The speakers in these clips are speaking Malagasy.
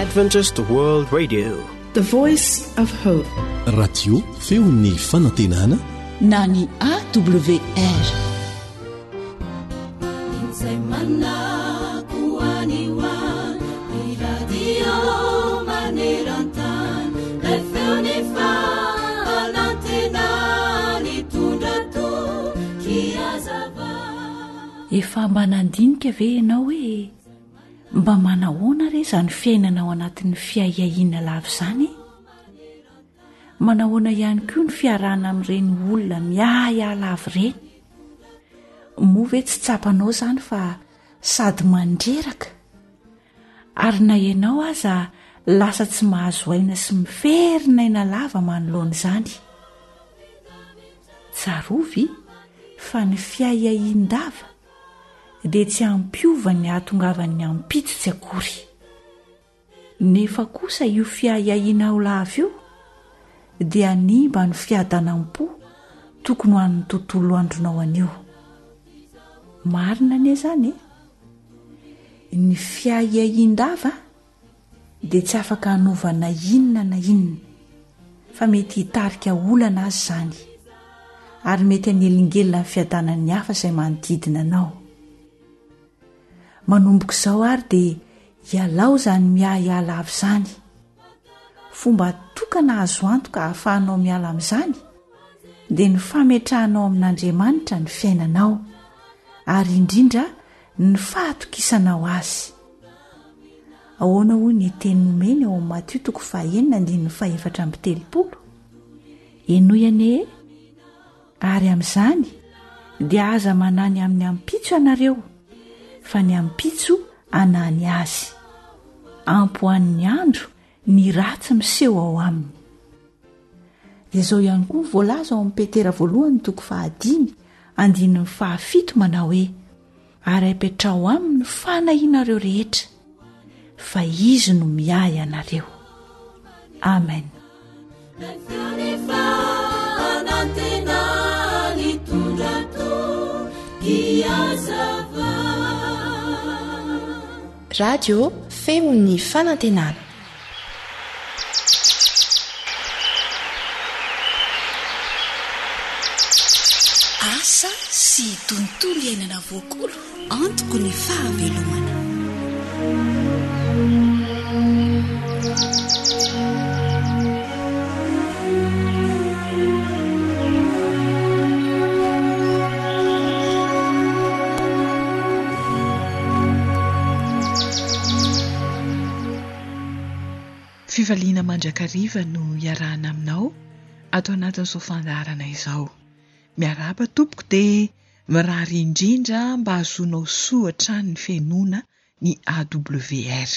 Adventist World Radio, the voice of hope. Radio feon'ny fanantenana na ny AWR. Efa mba nandinika ve ianao hoe mba manahoana re izany fiainana ao anatin'ny fiaihiana lava izany? Manahoana ihany koa ny fiarahana amin'ireny olona miahiahy lava ireny? Moa ve tsy tsapanao izany fa sady mandreraka? Ary na ianao aza lasa tsy mahazo aina sy miferina aina lava manoloana izany? Tsarovy fa ny fiaihian-dava dia tsy ampiova ny ahatongavan'ny ampitsitsy akory. Nefa kosa io fiaihiana ao lava io dia nimba ny fiadanam-po tokony ho an'ny tontolo andronao anio. Marina anie izany ny fiaihian-dava dia tsy afaka hanovana inona na inona, fa mety hitarika olana azy izany, ary mety hanelingelina ny fiadanan'ny hafa izay manodidina anao. Manomboka izao ary dia hialao izany miahiahy lava izany. Fomba tokana azo antoka ahafahanao miala amin'izany dia ny fametrahanao amin'Andriamanitra ny fiainanao, ary indrindra ny fahatokisanao azy. Ahoana hoy ny teny nomeny ao amin'ny Matthieu 9:7-8? Enoy anie, ary amin'izany dia aza manany amin'ny ampitso ianareo, fa ny ampitso anany azy. Ampoan'ny andro ny ratsy miseho ao aminy. Dia izao ihany koa voalaza ao amin'ny Petera 1:5-7 manao hoe, ary aipetrao aminy fanahinareo rehetra, fa izy no miahy anareo. Amen. Radio feon'ny fanantenana. Asa sy tontolo iainana voakolo antoko ny fahavelomana. Fivaliana mandrakariva no iarahana aminao ato anatin'izao fandaharana izao. Miaraba tompoko dia mirary indrindra mba hazonao soatra ny fiainoana ny AWR.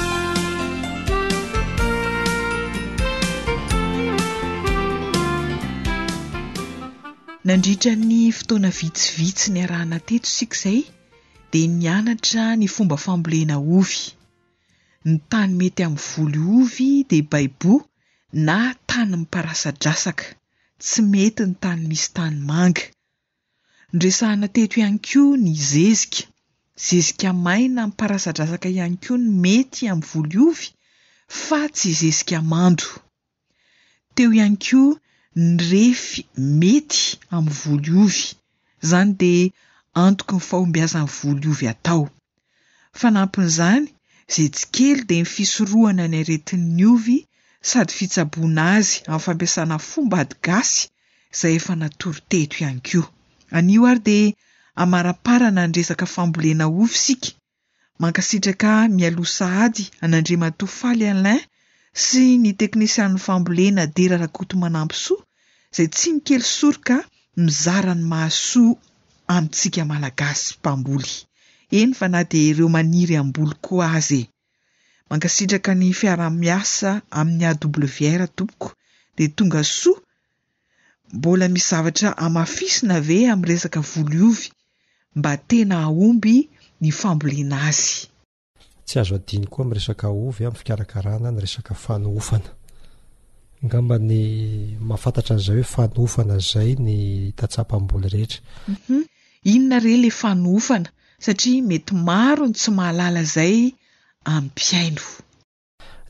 Nandritra ny fotoana vitsivitsy ny arahana teto sika izay dia nianatra ny fomba fambolena ovy. Ny tany mety amin'ny voly ovy dia baibo na tany miparasadrasaka, tsy mety ny tany misy tany manga. Ndresahana teto ihany koa ny zezika maina miparasadrasaka ihany koa ny mety amin'ny voly ovy, fa tsy zezika mando. Teo ihany koa ny refy mety amin'ny voly ovy, izany dia antoky ny fahombiazan'ny voly ovy atao. Fanampin'izany, izay tsy kely dia ny fisorohana ny aretin'ny ovy sady fitsaboana azy amin'ny fampiasana fomba ady gasy izay efa natory teto ihany koa. Anio ary dia amaraparana ny resaka fambolena ovy sika. Mankasitraka mialoha sahady an'Andriamatofaly Alain sy ny teknisian'ny fambolena Dera Rakotomanampsoa izay tsy mikely soroka mizara ny mahasoa amintsika malagasy mpamboly. Eny fa na dia ireo maniry amboly koa azy. Mankasitraka ny fiara-miasa amin'ny AWR tompoko dia tonga soa. Mbola misy zavatra amafisina ve amin'ny resaka voly ovy mba tena ahomby ny fambolena azy? Tsy azo adiny koa amin'ny resaka ovy amin'ny fikarakarana ny resaka fanofana. Ngamba ny mahafantatra an'izay hoe fanofana izay ny tatsapam-boly rehetra. Inona re le fanofana? Satria mety maro ny tsy mahalala izay amin'ny mpiaino.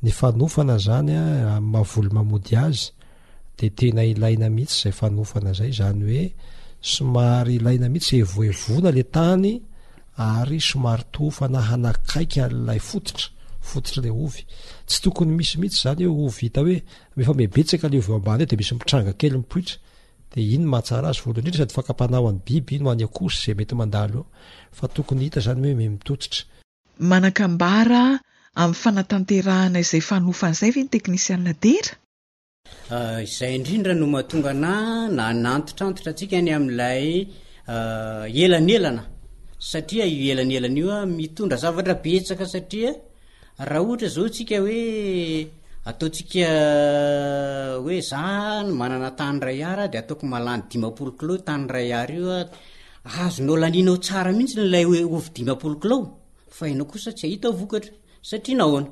ny fanofana zany a mavolo mamody azy de tena ilaina mihitsy zay fanofana zay zany hoe somary ilaina mihitsy evoevona le tany ary somary tofana hanakaiky an'lay fototra le ovy tsy tokony misy mihitsy zany hoe ovy hita hoe efa mebetsaka le ovy ambany de misy mitranga kely mipoitra de iny mahatsara azy voalohany indrindra sady fakapanao any biby iny ho any akosy zay mety mandalo eo fa tokony hita zany hoe mitotitra manakambara amin'ny fanatanterahana izay fanofana izay ve ny teknisianina dera izay indrindra no mahatonga na nantotra antsika any amin'ilay elanelana satria io elanelana io a mitondra zavatra betsaka satria raha ohatra zao tsika hoe ataotsika hoe za manana tany ray ara de ataoko malany 50 kilao tany ray ara io a azonao laninao tsara mihitsy nlay hoe ovy 50 kilao fa inao kosa tsy ahita vokatra satria nahoana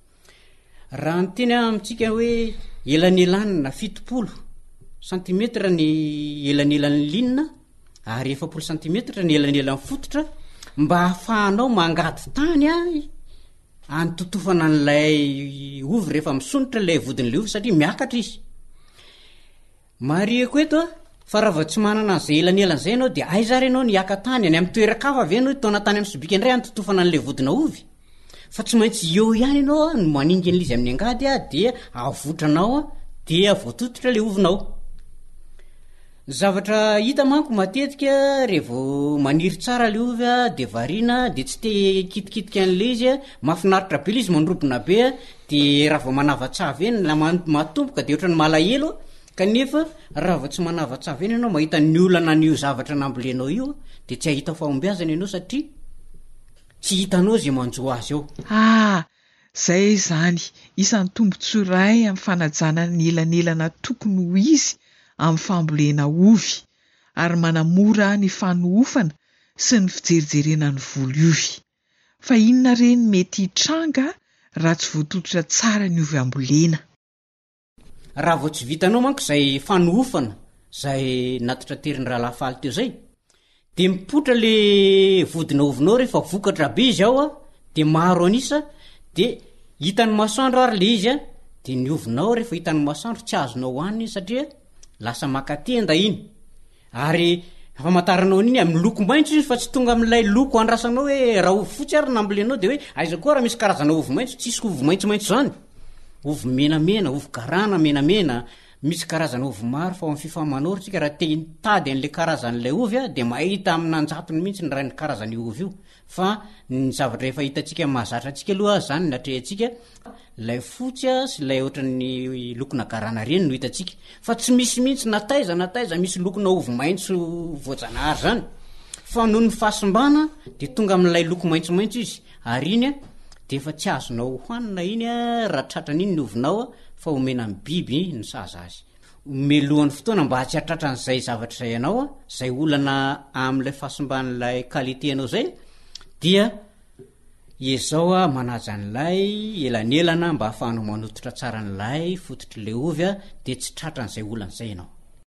raha nyteny amintsika hoe elanelanina 70 centimetre ny elanelan'ny linina ary 70 centimetre ny elanelan'ny fototra mba hahafahanao mangady tany antotofana n'lay ovy rehefa misonitra lay vodin'lay ovy satria miakatra izy marieko eto fa raha vao tsy manana an'izay elanelan'izay ianao de aizary ianao niaka tany any amin'ny toerakafa avy anao taona tany amin'ny sobika indray antotofana n'lay vodina ovy fa tsy maintsy eo ihany ianao no maningana izy amin'ny angady de avotranao de voatototra le ovinao zavatra hita manko matetika rehevo maniry tsara le ovy de varina de tsy te kitikitika an'le izy mahafinaritra be izy mandrobona be de raha vao manavatsavy eny la matomboka de ohatrany malahelo kanefa raha vao tsy manavatsavy eny ianao mahita ny olana n'io zavatra nambolenao io de tsy ahita fahombiazana ianao satria tsy hitanao zay manjo azy eo zay zany isan'ny tombontsoray amin'ny fanajana ny elanelana tokony ho izy amin'ny fambolena ovy ary manamora ny fanoofana sy ny fijerijerena ny volo ovy fa inona reny mety hitranga raha tsy voatototra tsara ny ovy ambolena raha vao tsy vitanao manko zay fanoofana zay natitra teriny raha lafaly teo zay de mipotra le vodina ovinao rehefa vokatra be izy ao de maro anisa de hitan'ny masoandro ary le izy de ny ovinao rehefa hitan'ny masoandro tsy azonao hoaniny satria lasa makatenda iny ary famataranao an'iny amin'ny loko maintso izy fa tsy tonga amin'ilay loko andrasanao hoe raha ovy fotsy ary nambolenao de hoe aiza koa raha misy karazana ovy maintso tsisy ovy maintsomaintso zany ovy menamena ovy garana menamena misy karazana ovy maro fa amin'ny fifamanorytsika raha te hitady an'le karazan'lay ovy de mahita amin'anjatony mihitsy ny ray ny karazany ovy io fa ny zavatra efa hitatsika mahazatra atsika aloha zany natrehantsika lay fotsy sy lay ohatran'ny lokona garana reny no hitatsika fa tsy misy mihitsy nataiza misy lokona ovy maintso voajanahary zany fa noho ny fahasimbana de tonga amin'ilay loko maintsomaintso izy ary iny de efa tsy azonao hoanina iny raha tratran'iny ny ovinao fa omena amin'ny biby ny saza azy melohan'ny fotoana mba tsy hatratran'izay zavatra zay ianao zay olana amin'ilay fahasimban'lay qualité anao zay dia izao manaja n'lay elanelana mba hahafahanao manototra tsara n'lay fototr'le ovy de tsy tratran'izay olan'izay ianao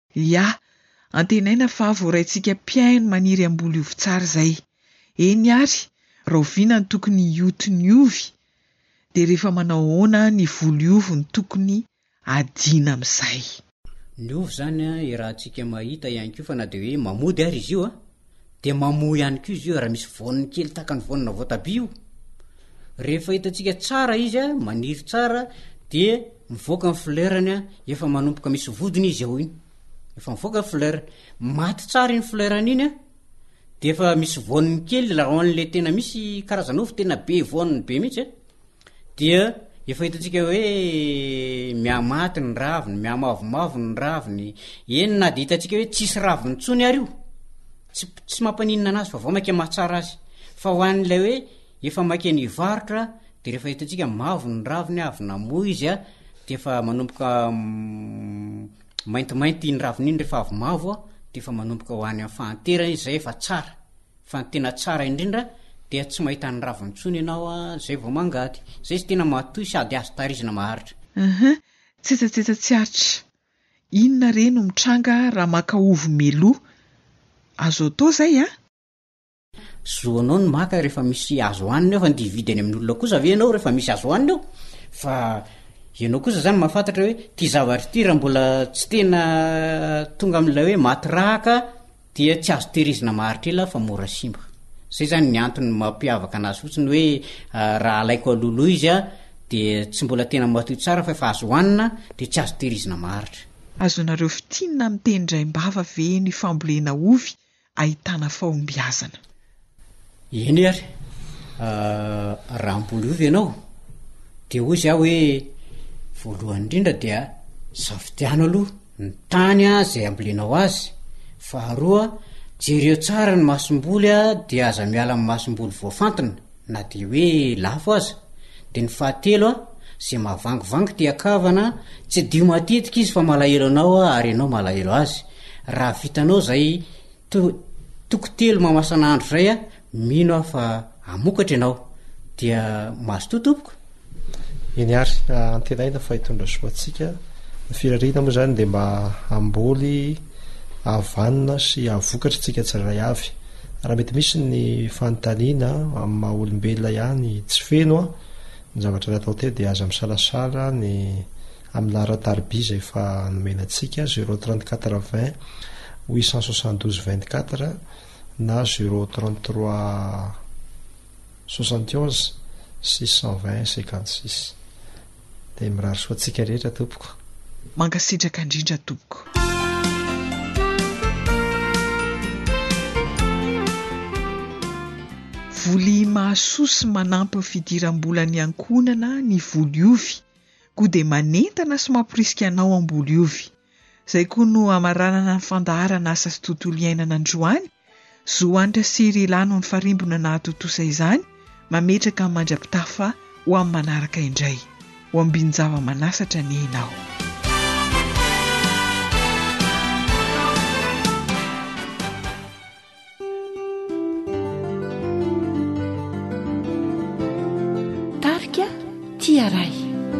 antenaina fa voaraintsika piaino maniry ambolo ovy tsara zay eny ary raoviana ny tokony iotony ovy de rehefa manao hoana ny volo ovy ny tokony adina amin'izay ny ovy zany raha antsika mahita ihany ko fa na de hoe mamody ary izy io de mamoy ihany ko izy io raha misy voniny kely tahaka ny vonina voatabia io rehefa hitantsika tsara izy maniry tsara de mivoaka ny fleurany efa manomboka misy vodiny izy ao iny efa mivoaka ny fleur maty tsara iny fleurany iny de efa misy voniny kely raha an'le tena misy karazana ovy tena be voniny be mihitsy dia efa hitantsika hoe miamaty ny raviny miamavomavo ny raviny eny na de hitantsika hoe tsisy raviny tsony ary io tsy mampanina anazy fa vao maika mahatsara azy fa ho an'lay hoe efa maika ny varotra de rehefa hitantsika mavo ny raviny avy namoy izy de efa manomboka maintimainty ny raviny iny rehefa avy mavo de efa manomboka ho any amin'ny fahanterana izy zay efa tsara fa ny tena tsara indrindra de tsy mahita ny raviny tsony ianao zay vao mangady zay izy tena matoy sady azo tarizina maharitra tsetsatsetsat tsy aritra inona reny no mitranga raha maka ovy melo azo atao zay zoanao ny maka rehefa misy azo hoanina eo fa ny dividy any amin'ny olona kosa ave ianao rehefa misy azo hoanina eo fa ianao kosa zany mahafantatra hoe tia zavatra ty raha mbola tsy tena tonga amin'ilay hoe matirahaka dia tsy azo tehirizina maharitra ela fa mora simba. Zay zany ny antony mampiavaka anazy fotsiny hoe raha alaiko aloloha izy a dia tsy mbola tena matoy tsara fa efa azo hohanina dia tsy azo tehirizina maharitra. Azonareo fitinina mitendraim-bava ve ny fambolena ovy ahitana fahombiazana? Eny ary raha mboly ovy ianao dia hoy izy aho hoe voalohany indrindra dia safidiano aloha ny tany a zay ambolenao azy. Faharoa, jereo tsara ny masom-boly a dia aza miala amin'ny masom-boly voafantina na dia hoe lafo aza. Dia ny fahatelo a zay mahavangivangy tia kavana tsy dio matetika izy fa malahelo anao ary ianao malahelo azy. Raha vitanao zay toko telo mamasan'andro zay a mino aho fa amokatra ianao dia mahazo totopoka. Eny ary antenaina fa hitondra soatsika ny firariana moa zany dia mba amboly avanina sy avokatra tsika tsiray avy. Raha mety misy ny fanontaniana amin'ny maha olombelona ihany tsy feno a ny zavatra natao teo dia aza misalasala ny amin'ny laharatarby izay efa nomenantsika 034 872 24 na 033 71 620 56 dia mirary soatsika rehetra tompoko. Mangasitraka indrindra tompoko. Voly mahasoa sy manampy ny fidiram-bola ny ankonana ny voly ovy koa dia manentana sy mampirisika anao amboly ovy. Izay koa no amaranana ny fandaharana asa sy tontolo iainana androany. Zoanitra Siry Ilano ny farimbona nahatotosa izany mametraka amin'ny mandrapitafa ho amin'ny manaraka indray. Ho ambinjava manasatra ny enao. Tarika tia ray.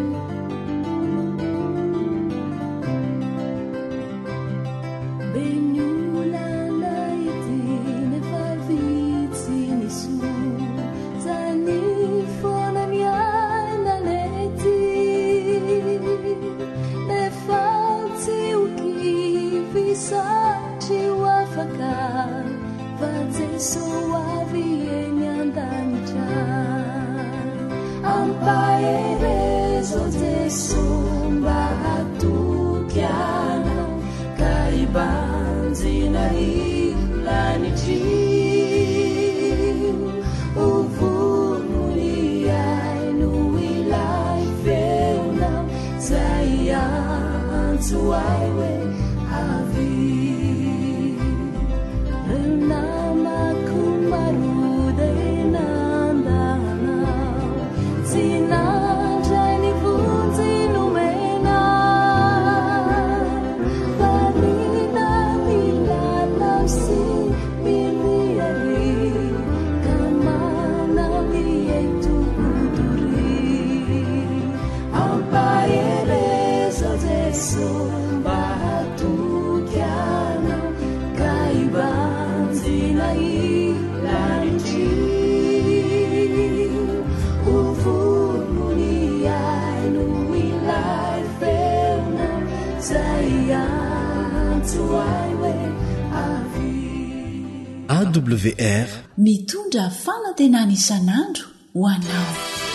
AWR mitondra fanantenana isan'andro ho anao.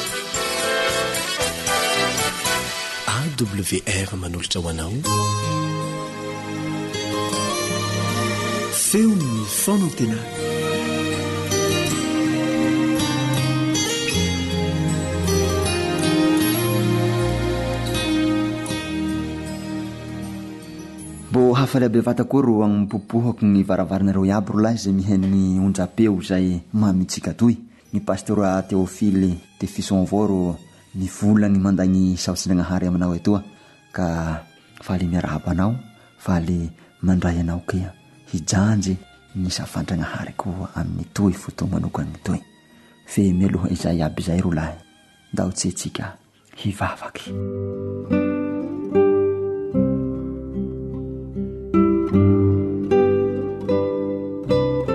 AWR manolotra ho anao feon'ny fanantenana. Mbo hafaliabe vatako ro agnipopohako ny varavaranareo iaby ro lahy zay mihainy onjapeo zay mamitsika toy ny pastora Théophile de Fisson avao ro ny volany mandagny saotsinagnahary aminao etoa ka faly miarahaba anao faly mandray anao kia hijanjy ny safandragnahary koa amin'ny toy fotoa manokany toy fe mialoha izay aby zay ro lahy ndao tsetsika hivavaky.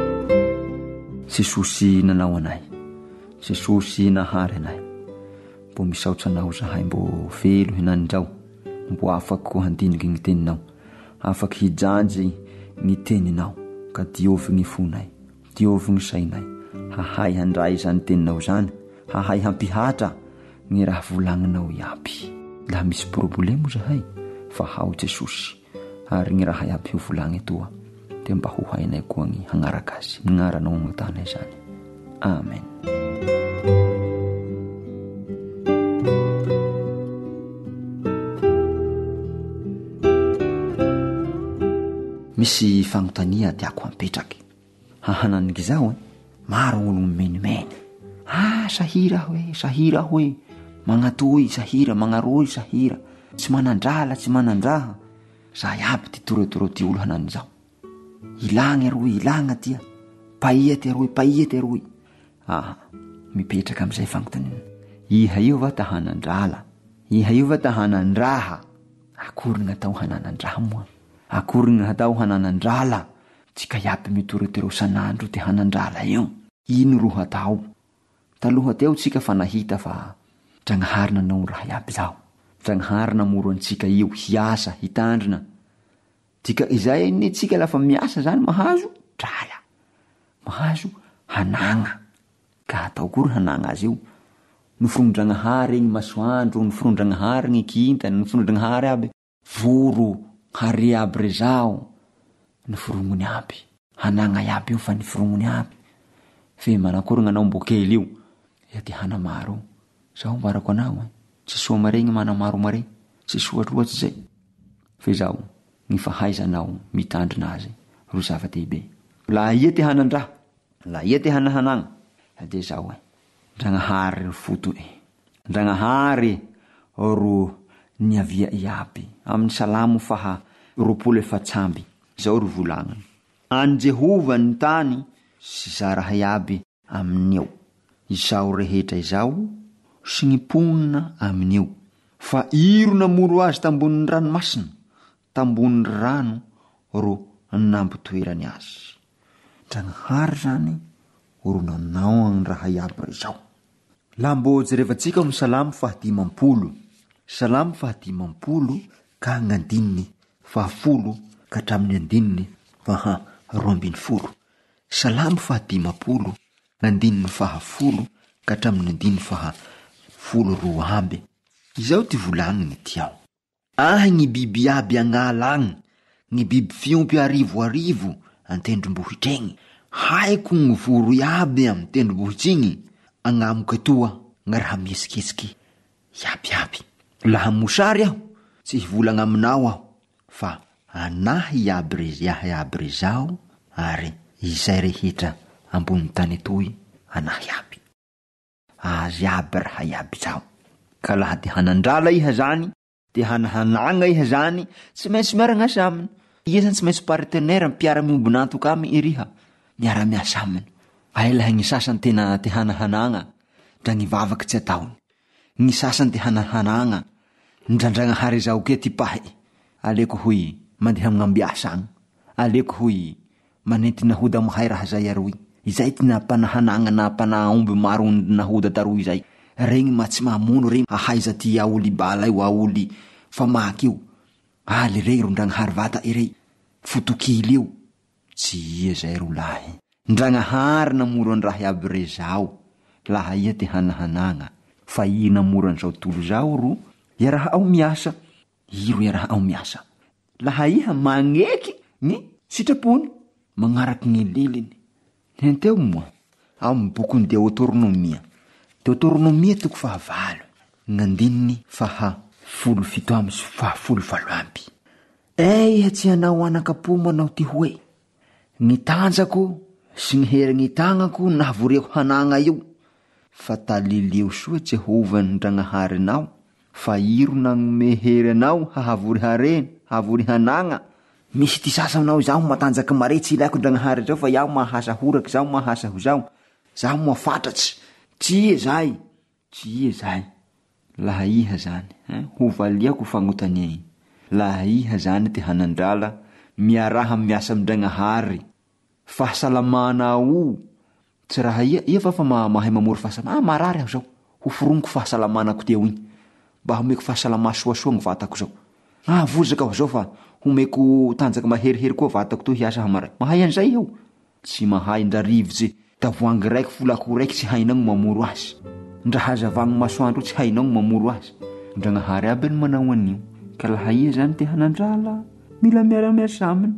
Jesosy nanao anay, Jesosy nahary anay, mbo misaotra anao zahay mbo velo henanindrao, mbo afaky handiniky ny teninao, afaky hijanjy ny teninao, ka diovy ny fonay, diovy ny sainay, hahay handray izany teninao zany, hahay hampihatra ny raha volagninao iaby. Laha misy problemo zahay fa hao Jesosy, ary ny raha iaby ho volagny toa dia mba ho hainay koa ny hagnaraka azy, ny agnaranao agnatanay zany. Amen. Misy fanontania tiako hampetraky. Hahananiky zao maro olo menimeny. Sahira hoe magnatoy sahira, magnaroy sahira, tsy manandrala, tsy manandraha. Zay aby ty torotoro ty olo hanany zao. Ilagna aroy, ilagna tia. Paia ty aroy. Mipetraky am'izay fanontaniana. Iha io va ta hanandrala? Iha io va ta hanandraha? Akory gn'atao hananandraha moa? Akory gn'atao hananandrala? Tsika iaby mitorotoro sanandro ty hanandrala io. Ino ro hatao? Taloha teo tsika fa nahita fa Dragnahary nanao raha iaby zao. Dragnahary namoro antsika io hiasa, hitandrina. Tsika izay ny tsika lafa miasa zany mahazo drala, mahazo hanagna. Ka atao kory hanagna azy io? Noforonin-Dragnahary ny masoandro, noforonin-Dragnahary ny kintana, noforonin-Dragnahary aby voro, hare aby rezao, noforongony aby. Hanagna iaby io fa niforongony aby. Fe manakory gnanao mbokely io? Ty hanamaro zao mbarako anao, tsy soa maregny mana maro mare, tsy soa loatsy zay. Fe zao ny fahaizanao mitandrina azy ro zava-dehibe. La ia ty hanandraha, la ia ty hanahanagna, de zao Dragnahary ro foto Dragnahary ro niavia iaby amin'ny Salamo faha 24 zao ro volagnany. Any Jehova ny tany sy zaraha iaby aminio, izao rehetra izao sy ny ponina aminio. Fa iro namoro azy tambonin'ny ranomasina, tambonin'ny rano ro nampotoerany azy. Dragnahary zany ro nanao ang raha iaby zao. La mbo jerevantsika amin'ny Salamo faha 50, Salamo faha 50 ka gn'andininy faha 10 ka hatramin'ny andininy faha 20. Salamo faha 50 gn'andininy faha 10 ka hatramin'ny andininy faha 12. Izao ty volagniny tiao. Gny biby aby agnala agny, gny biby fiompy arivo antendrombohitr'egny. Haiko gny voro iaby amy tendrombohitsy agnamiko etoa gny raha miesiketsiky iaby. Laha mosary aho tsy hivolagna aminao aho, fa anahy iaby rezao, ary izay rehetra ambony tany etoy anahy iaby. Azy iaby raha iaby zao. Ka laha te hanandrala iha zany, te hanahanagna iha zany, tsy maintsy miara-miasa aminy. Iha zany tsy maintsy partenaire mpiara-miombonantoka amy iriha, miara-miasa aminy. Ay laha gny sasany tena te hanahanagna, dra gny vavaky tsy ataony. Gny sasany te hanahanagna, ndrandragnahary zao ke ty pahy. Aleko hoy mandeha amngambiasa agny, aleko hoy manenty nahoda mahay raha zay aroy. Izay ty napanahanagna na panaomby maro nahoda taroy zay. Regny matsy mamono regny ahaiza ty aoli bala io, aoli famaky io. Le regny ro Ndragnahary vata irey fotokily io. Tsy ia zay ro lahy. Ndragnahary namoro an raha iaby re zao. Laha ia te hanahanagna, fa i namoro an zao tolo zao ro iaraha ao miasa. I ro iaraha ao miasa. Laha iha magneky ny sitrapony, magnaraky ny leliny. Henteo moa amy bokony Deutéronomia. Deutéronomia toko faha 8, gn'andininy faha 17 amby sy faha 18. Iha tsy hanao anakapo manao ty hoe: ny tanjako sy ny hery ny tagnako nahavoreko hanagna io. Fa talileo soa Jehova ny Ndrangaharinao, fa iro nagnome hery anao hahavory hareny, hahavory hanagna. Misy ty sasa aminao zao matanjaky mare, tsy ilaiko Ndragnahary zao fa iaho mahasa horaky zao, mahasa ho zao, zaho mafatratsy. Tsy e zay. Laha iha zany ho valiako fagnotania. Laha iha zany te hanandrala, miaraha miasa amy Ndragnahary, fahasalamana o. Tsy raha ia fa mahay mamory fahasalamana. Marary aho zao. ho foroniko fahasalamanako teo igny mba homeko fahasalama soasoa ny vatako zao. Vozaka aho zao fa homeko tanjaka maherihery koa vatako to hiasa hamaray. Mahay an'izay eo? Tsy mahay ndrarivotsy tavoangy raiky folako raiky tsy hainao ny mamoro azy. Ndra hazavagny masoandro tsy hainao ny mamoro azy. Ndragnahary aby ny manao an'io. Ka laha ia zany te hanandrala, mila miara-miasa aminy.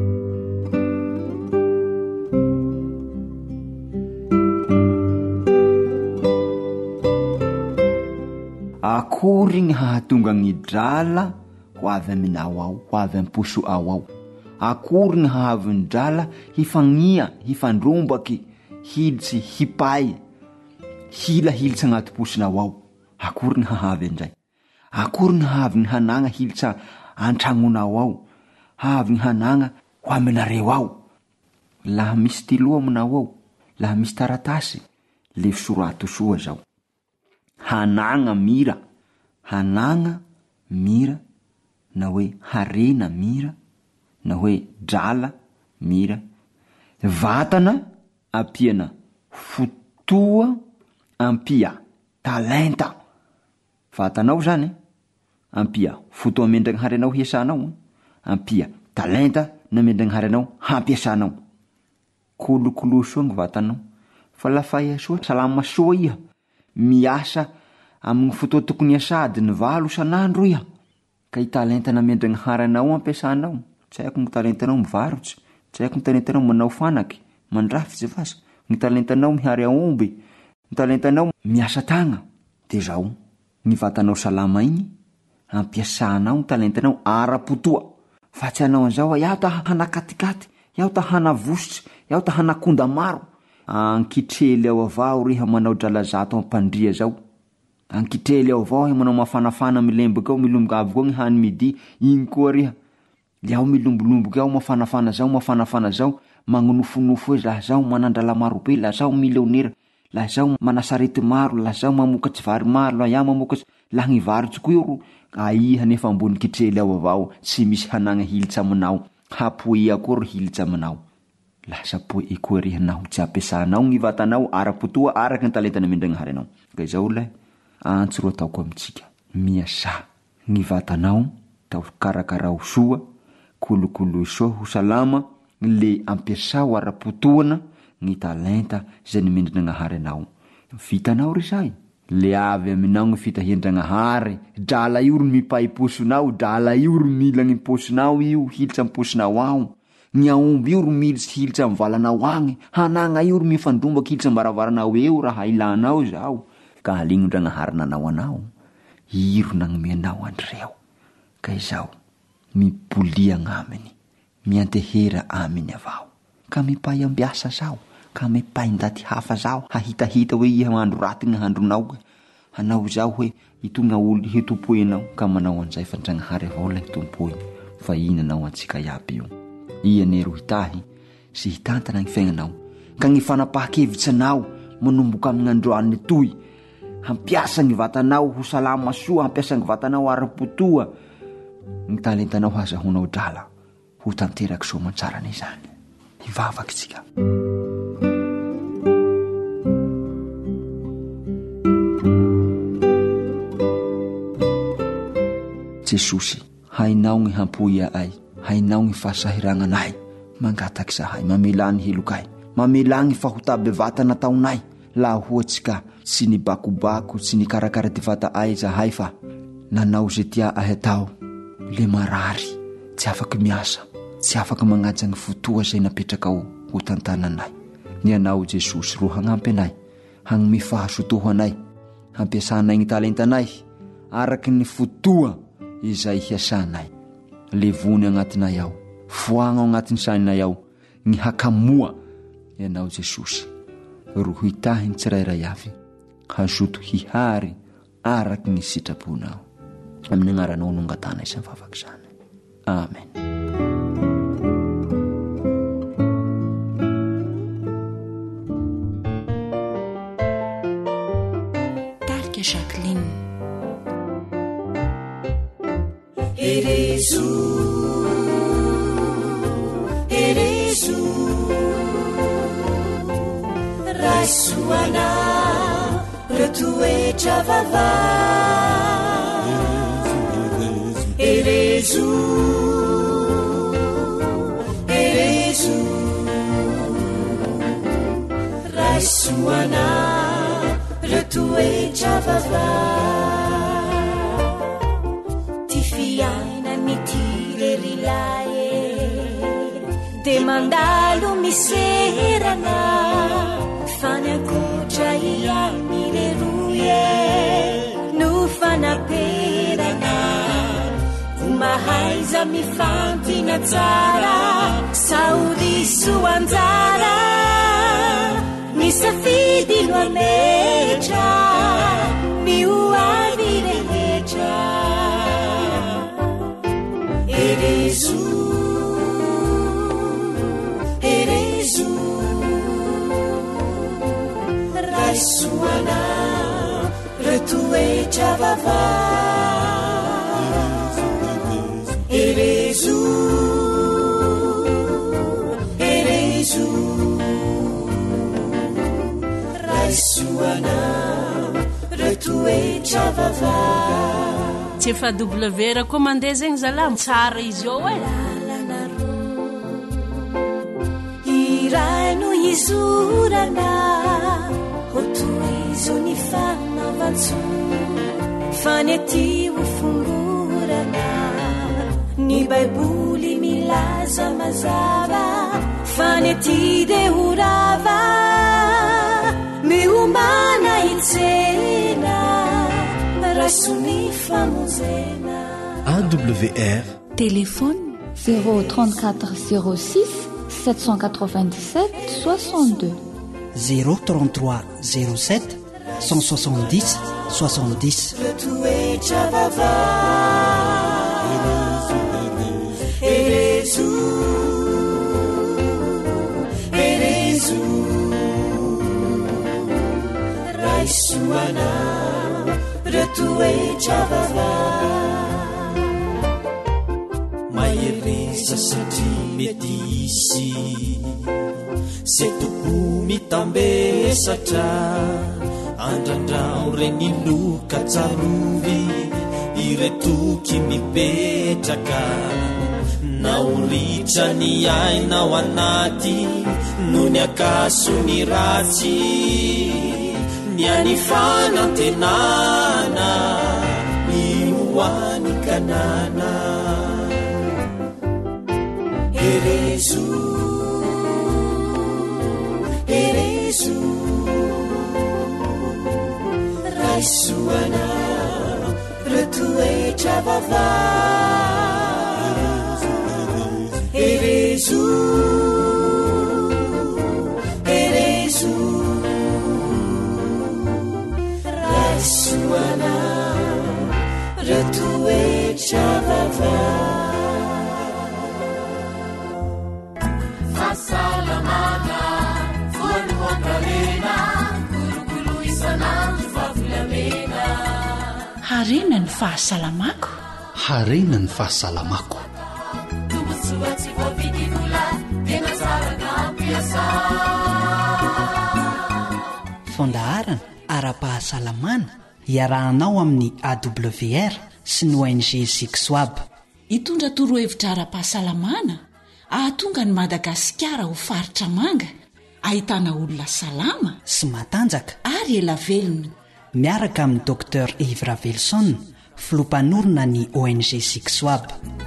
Akory gny hahatonga gny drala ho avy aminao ao, ho avy amposo ao. Akory gny hahavy drala hifagnia, hifandrombaky, hilitsy, hipay, hilitsy agnaty posonao ao. Akory gny hahavy an'izay? Akory gny hahavy gny hanagna hilitsy an-tragnonao ao, hahavy gny hanagna ho aminareo ao. Laha misy stylo aminao ao, laha misy taratasy, le sorato soa zao. Hanagna mira, na hoe harena mira, na hoe drala mira. Vatana ampiana fotoa, ampia talenta. Vatanao zany ampia fotoa mendragny harenao hiasanao, ampia talenta na mendragny harenao hampiasanao. Kolokolo soa gny vatanao, fa lafa iha soa salama soa iha, miasa amin'ny fotoa tokony asady ny 8 isan'andro iha, ka i talenta na mendragny harenao ampiasanao. Tsy haiko ny talentanao mivarotsy, tsy haiko ny talentanao manao fanaky, mandrafitsy vasa, ny talentanao mihary aomby, ny talentanao miasa tagna. De zao ny vatanao salama igny ampiasanao ny talentanao ara-potoa. Fa tsy anao an'izao iaho ta hanakatikaty, iaho ta hanavositsy, iaho ta hanakonda maro. Ankitrely ao avao riha manao dralazato ampandria zao. Ankitrely ao avao riha manao mafanafana milembaka ao, milomboka avy koa gny hany midi, igny koa riha. Liao milombolomboka ao mafanafana zao, magnofonofo hoe laha zao manandrala maro be, laha zao milionera, laha zao manasarety maro, laha zao mamokatsy vary maro, laha iaho mamokatsy, laha gny varotsy koa io aiha nefa ambony kitrely ao avao, tsy misy hanagna hilitsy aminao, hapoe akory hilitsy aminao. Lasa poe koa rihanao tsy ampiasanao gny vatanao ara-potoa araky ny talentana mendragny harenao. Ka izao lay antso ro ataoko amitsika, miasa gny vatanao, tao karakarao soa, kolokolo soa ho salama, le ampiasao ara-potoana gny talenta zay mendragnahary anao. Vitanao ry zay, le avy aminao gny fitahendragnahary, drala io ro mipay posonao, drala io ro mila gny posonao, io hilitsy am posonao ao. Ny aomby io ro militsy hilitsy am valanao agny, hanagna io ro mifandrombaky hilitsy am baravaranao eo raha ilanao zao. Ka haligny ndragnahary nanao anao, iro nagnomianao andreo. Ka izao mipolia agnaminy, miantehera aminy avao, ka mipay ambiasa zao, ka mipay ndaty hafa zao, hahitahita hoe iha andro raty gny handronao, hanao zao hoe itonga olo hitompoenao. Ka manao an'izay fa ndragnahary avao lay hitompoeny, fa inanao antsika iaby io. Ianero hitahy sy hitantana gny fiaignanao, ka gny fanapaha-kevitsanao manomboka amin'ny androany toy, hampiasa gny vatanao ho salama soa, hampiasa gny vatanao ara-potoa, gny talentanao hazahonao drala ho tanteraky soa mantsarany izany. Hivavaky tsika. Jesosy, hainao gny hampoia ay, hainao gny fahasahiragnanay, mangataky zahay, mamela ny helokay, mamela gny fahotaby vatana taonay. La ohatsy ka tsy ny bakobako, tsy ny karakara ty vata ay zahay, fa nanao ze tia ahy atao, le marary, tsy afaky miasa, tsy afaky magnaja gny fotoa zay napetraka ho tantananay. Ny anao Jesosy ro hagnampy anay, hagnome fahasotohanay, hampiasanay gny talentanay araky ny fotoa izay hiasanay. Levony agnatinay ao, foagna agnatin'ny sainay ao gny hakamoa ianao Jesosy, ro hitahiny tsirairay avy, hazoto hihary araky ny sitraponao. Amin'ny agnaranao nongatana isan'ny vavaky zany. Amen. Tarika Jacqueline. Eresu Raisuana retoetra vava erezo erezo raisoana retoetra vava ty fiaina mityrerilae de mandalo miserana fanyankotra iamireroye no fanaperana mahaiza mifantina tsara saodiso anjara misafidy no ametra mioavy rehetra erezo erezo raisoana retoetra vava erezo erezo raisoana retoetra vava tsy efa w ra koa mandeha zegny zalamo tsara izy eo e lalana irano izorana hotoizo ny fanavatso fanety ho fongorana ny baiboly milaza mazava fanety de horava miomana itsena rasony famonjena AWR téléphone 034 06 797 62 033 07 170 70 retoetra vava erezo erezo raisoana retoetra vava mahereza satria mety isy se topo mitambesatra andrandrao reny loka tsarovy iretoky mipetraka naoritra ny ainao anaty no ny akaso ny ratsy ny any fanantenana ino any kanana erezo erezo raisoana retoetra vava erezo erezo raisoana retoetra vava fasalamana voalohangalena kolokolo isanandro favolamena harena ny fahasalamako harena ny fahasalamako tomosoatsy voavidivola tena tsarana ampiasa fandaharana ara-pahasalamana iarahanao amin'ny AWR sy ny ONG Sixwab. Hitondra torohevitra ara-pahasalamana ahatonga ny Madagasikara ho faritra manga, ahitana olona salama sy matanjaka ary ela velona. Miaraka amin'ny Dr Ivra Velson, filompanorona ny ONG Sixwab.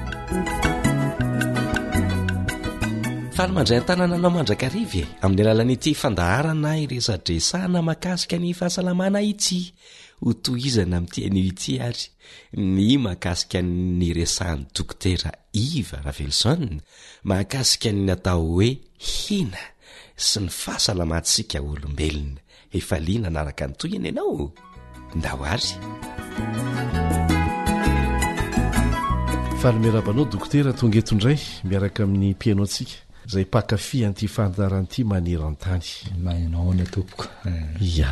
Falomandray an-tanànanao mandrakariva amin'ny alalan'ity fandaharana iresadresana mahakasika ny fahasalamana ity ho tohizana amin'ity anio ity ary ny mahakasika ny resahan'ny dokotera Iva Ravelson mahakasika ny natao hoe hina sy ny fahasalamantsika olombelona. Efa liana naraka ny tohiny ianao ndao ary fanomerabanao dokotera tonga eto indray miaraka amin'ny mpiainao antsika izay pakafy an'ity fandaran'ity maneran-tany mainao ny tompoko ya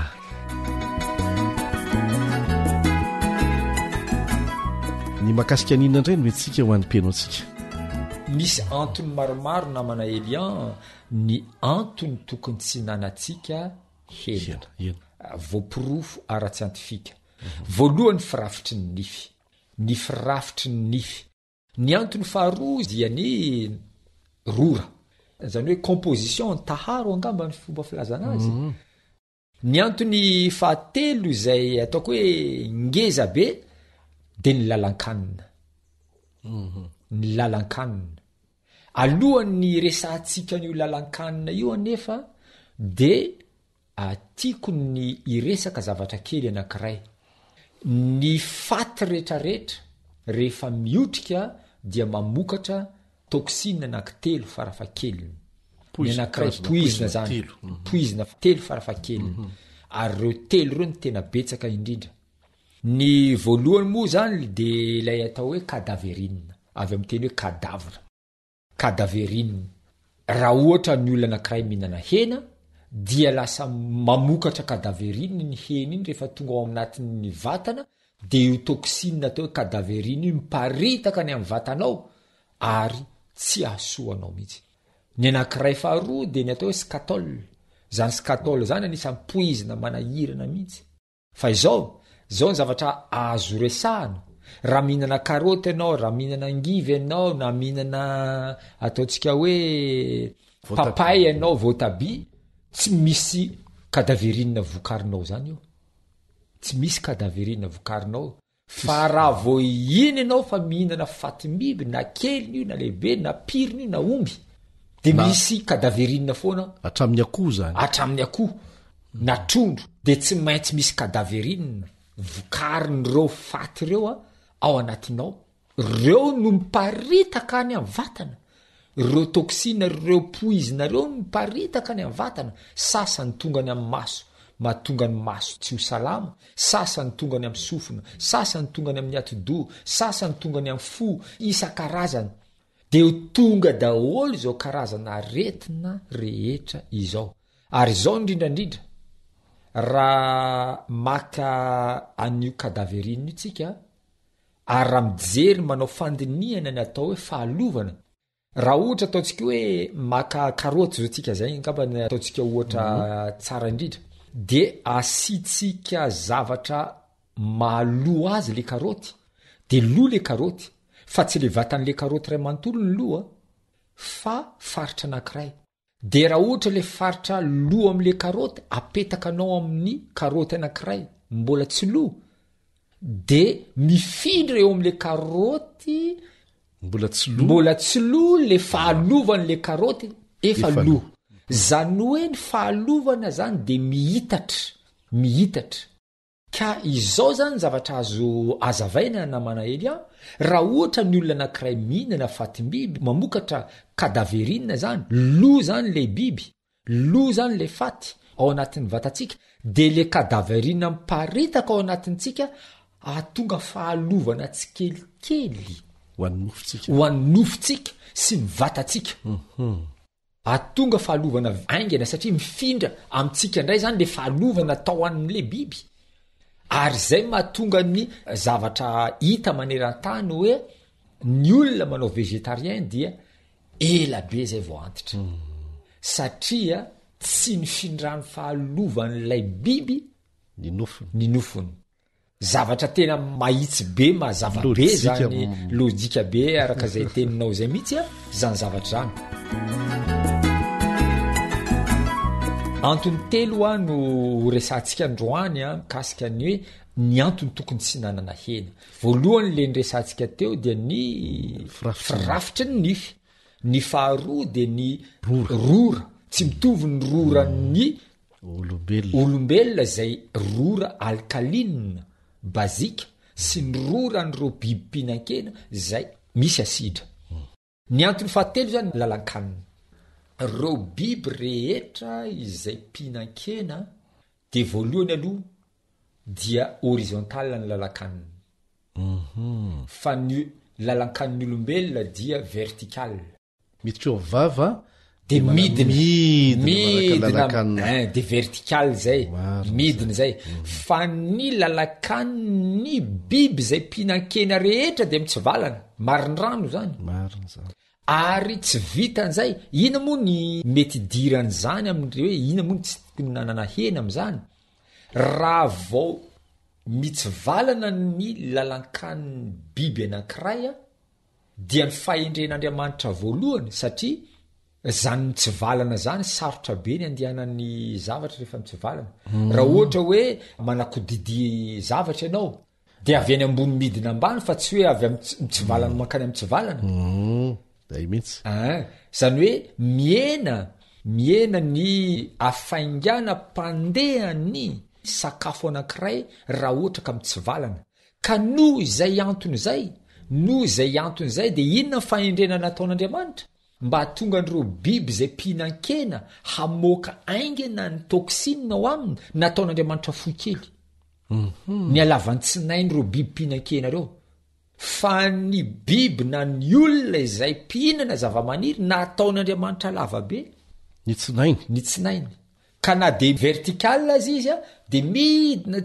ny mahakasika an'inona indray no mentsika ho an'ny mpiainao antsika. misy antony maromaro namana Elian ny antony tokony tsy nanantsika hena voapirofo ara-tsiantifika. Voalohany firafitry ny nify, ny firafitry ny nify. Ny antony faharoa dia ny rora, zany hoe composition taharo angamba ny fomba filazana azy. Ny antony fahatelo izay ataoko hoe ngeza be de ny lalan-kanina. Ny lalan-kanina alohan'ny resantsika n'io lalan-kanina io anefa de atiako ny iresaka zavatra kely anankiray. Ny faty rehetrarehetra rehefa miotrika dia mamokatra toksina anankitelo farafahakeliny. Ny anankiray poizina zany, poizina telo farafahakeliny. Ary reo telo reo ny tena betsaka indrindra. Ny voalohany moa zany de ilay atao hoe cadaverine, avy amin'ny teny hoe cadavre. Cadaverine, raha ohatra ny olona anankiray mihinana hena dia lasa mamokatra cadaverine ny hena iny rehefa tonga ao anatin'ny vatana, de io toksina atao hoe cadaverine io miparitaka ny amin'ny vatanao ary tsy ahasoanao mihitsy. Ny anankiray faharoa de ny atao hoe scatol. Zany scatol zany anisan'ny poizina manahirana mihitsy. Fa izao ny zavatra azo resahana. Raha mihinana karoty ianao, raha mihinana angivy ianao, na mihinana ataontsika hoe papay ianao, voatabia, tsy misy cadaverine vokarinao zany io. Tsy misy cadaverine vokarinao. Fa raha vo iny ianao fa mihinana fatimbiby, na kely io, na lehibe, na pirina io, na omby, de misy cadaverine foana. Hatramin'ny akoho zany. Hatramin'ny akoho, na trondro, de tsy maintsy misy cadaverine vokarin' reo faty reo ao anatinao. Reo no miparitaka any amin'ny vatana. Reo toksina, reo poizina reo no miparitaka any amin'ny vatana. Sasany tonga any amin'ny maso, mahatonga ny maso tsy ho salama. Sasany tonga any amin'ny sofina, sasany tonga any amin'ny atidoha, sasany tonga any amin'ny fo, isan-karazany. De tonga daholo izao karazana aretina rehetra izao. Ary izao indrindrandrindra, raha maka an'io cadaverine io tsika, ary raha mijery manao fandiniana ny atao hoe fahalovana. Raha ohatra ataontsika hoe maka karoty zao tsika zay, ngamba ny ataontsika ohatra tsara indrindra, de asitsika zavatra mahalo azy le karoty, de lo le karoty, fa tsy le vatan'le karoty ray manontolo ny loa, fa faritra anankiray. De raha ohatra le faritra lo am'le karoty apetaka anao amin'ny karoty anankiray mbola tsy lo, de mifindra eo am'le karoty mbola tsy lo le fahalovany le karoty efa lo. Zany hoe ny fahalovana zany de mihitatra. Ka izao zany zavatra azo azavaina namana hely aho. Raha ohatra ny olona anankiray mihinana fatimbiby, mamokatra cadaverine zany, lo zany le biby, lo zany le faty ao anatin'ny vatatsika, de le cadaverine miparitaka ao anatintsika, ahatonga fahalovana tsy kelikely ho an'ny nofotsika sy ny vatatsika. Ahatonga fahalovana aingana satria mifindra amintsika indray zany le fahalovana tao amin'le biby. Ary zay mahatonga ny zavatra hita maneran-tany hoe ny olona manao vegetarien dia ela be zay vao antitra. Satria tsy nifindrany fahalovan'ilay biby ny nofony. Zavatra tena mahitsy be, mazava be zany, lojika be araka zay teninao zay mihitsy zany zavatra zany. Antony telo no resantsika androany mikasika ny hoe ny antony tokony tsy nanana hena. Voalohany le resantsika teo dia ny firafitry ny nify. Ny faharoa dia ny rora. Tsy mitovy ny rora ny olombelona zay rora alkaline bazika sy ny rora ny reo biby mpinankena zay misy asidra. Ny antony fahatelo zany lalan-kanina. Reo biby rehetra izay mpinankena de voalohany aloha dia horizontale ny lalan-kanina. Fa ny lalan-kanin'olombelona dia vertical. Miditra eo vava de midina de vertical zay, midina zay. Fa ny lalan-kaniny biby zay mpinankena rehetra de mitsivalana, marindrano zany. Ary tsy vitan'izay, ina moa ny mety diran'izany amin'ireo hoe ina moa ny tsy tokony nanana hena amin'izany. raha vao mitsivalana ny lalankan'ny biby anankiray a dia ny fahendren'andriamanitra voalohany satria zany mitsivalana zany sarotra be ny andehanan'ny zavatra rehefa mitsivalana raha ohatra hoe manakodidy zavatra ianao de avy any ambony midina ambany fa tsy hoe avy mitsivalana mankany am'tsivalana day mihitsy zany hoe miena ny afaingana mpandehan'ny sakafo anankiray raha ohatra ka mitsivalana ka noho izay anton'izay de inona fahendrena nataon'andriamanitra mba tonga an'ireo biby zay mpinankena hamoaka aingana ny toksina ao aminy nataon'andriamanitra foy kely ny alavany tsinain'ireo biby mpinankena reo fa ny biby na ny olona izay mpihinana zavamaniry nataon'andriamanitra lavabe ny tsinainy ka na de vertikal azy izy a de midina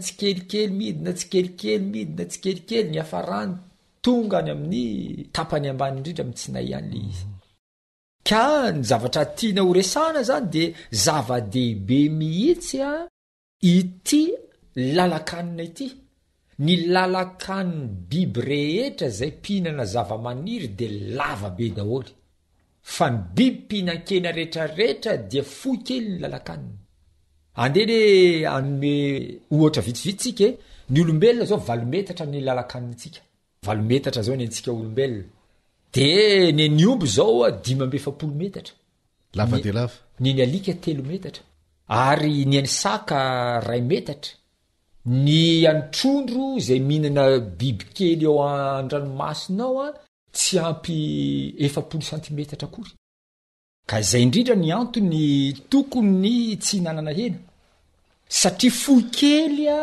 tsikelikely ny afarany tonga any amin'ny tapany ambany indrindra mitsinay ihany le izy ka ny zavatra tiana horesana zany de zava-dehibe mihitsy a ity lalakanina ity ny lalakan'ny biby rehetra zay mpihinana zavamaniry de lava be daholy fa ny biby mpinankena rehetrarehetra dia foy kely ny lalakanina andele anome ohatra vitsivitsitsika ny olombelona zao 8 metatra ny lalakanitsika 8 metatra zao ny antsika olombelona de ny omby zao 5 metatra lava de lava ny alika 3 metatra ary ny any saka 1 metatra ny antrondro zay mihinana biby kely eo andranomasinao a tsy ampy 7 centimetatra akory ka izay indrindra ny antony tokony tsy hinanana hena satria foy kely a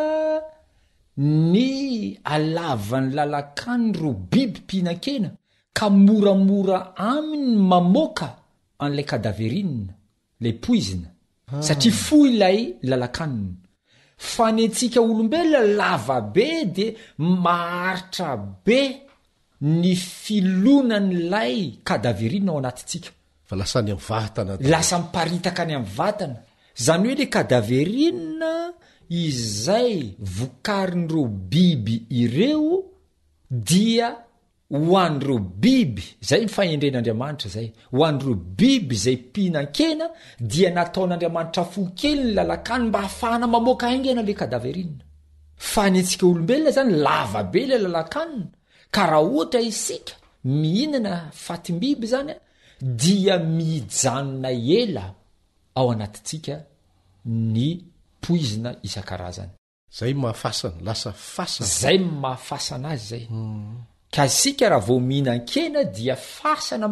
ny alavan'ny lalakany ro biby mpinankena ka moramora aminy mamoaka an'ilay kadaverina lay poizina satria foy ilay lalakanina fa ny antsika olombelona lava be de maharitra be ny filonan'ilay kadaverina ao anatintsika fa lasa ny amin'ny vatana lasa miparitaka any amin'ny vatana zany hoe le kadaverina izay vokarin'ireo biby ireo dia hoan'ireo biby zay ny fahendren'andriamanitra zay hoan'ireo biby zay mpinankena dia nataon'andriamanitra fokely ny lalakany mba hahafahana mamoaka aingana le kadaverina fa ny antsika olombelona zany lava be le lalakanina ka raha ohatra isika mihinana fatim-biby zany a dia mijanona ela ao anatintsika ny poizina isan-karazany zay mahafasana lasa fasana zay mahafasana azy zay ka isika raha vao mihinan-kena dia fasana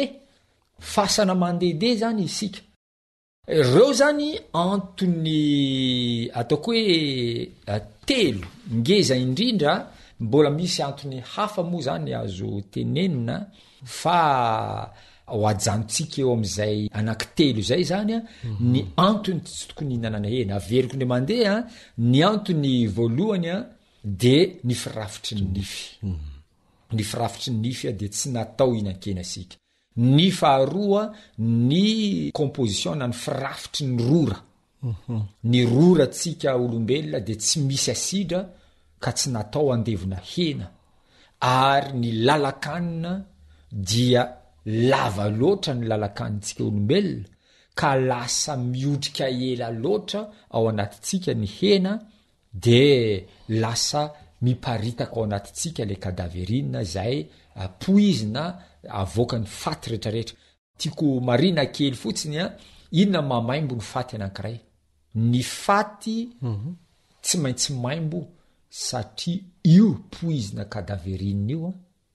mandehandeha zany isika reo zany antony ataoko hoe telo ngeza indrindra mbola misy antony hafa moa zany azo tenenina fa ho ajanontsika eo am'izay anankitelo zay zany a ny antony tsy tokony hinanana hena averiko nde mandeha ny antony voalohany a de ny firafitry ny nify ny firafitry ny nify a de tsy natao hinan-kena sika ny faharoa ny composition na ny firafitry ny rora ny rora tsika olombelona de tsy misy asidra ka tsy natao andevina hena ary ny lalakanina dia lava loatra ny lalakanitsika olombelona ka lasa miodrika ela loatra ao anatintsika ny hena de lasa miparitaka ao anatintsika le kadaverina zay poizina avoaka ny faty rehetrarehetra tiako marina kely fotsiny a inona mamaimbo ny faty anankiray ny faty tsy maintsy maimbo satria io poizina kadaverina io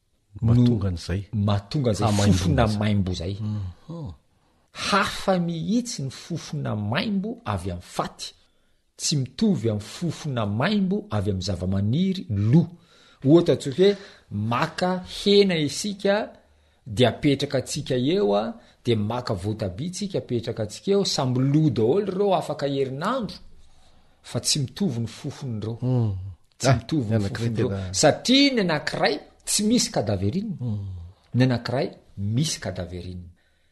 mahatonga zay fofona maimbo zay hafa mihitsy ny fofona maimbo avy amin'ny faty tsy mitovy amin'ny fofona maimbo avy amin'ny zavamaniry lo ohatra tsoka hoe maka hena isika de apetraka atsika eo a de maka voatabia tsika apetraka atsika eo samby lo daholo reo afaka herinandro fa tsy mitovy ny fofony reo tsy mitovy ny fofony reo satria ny anankiray tsy misy kadaverina ny anankiray misy kadaverina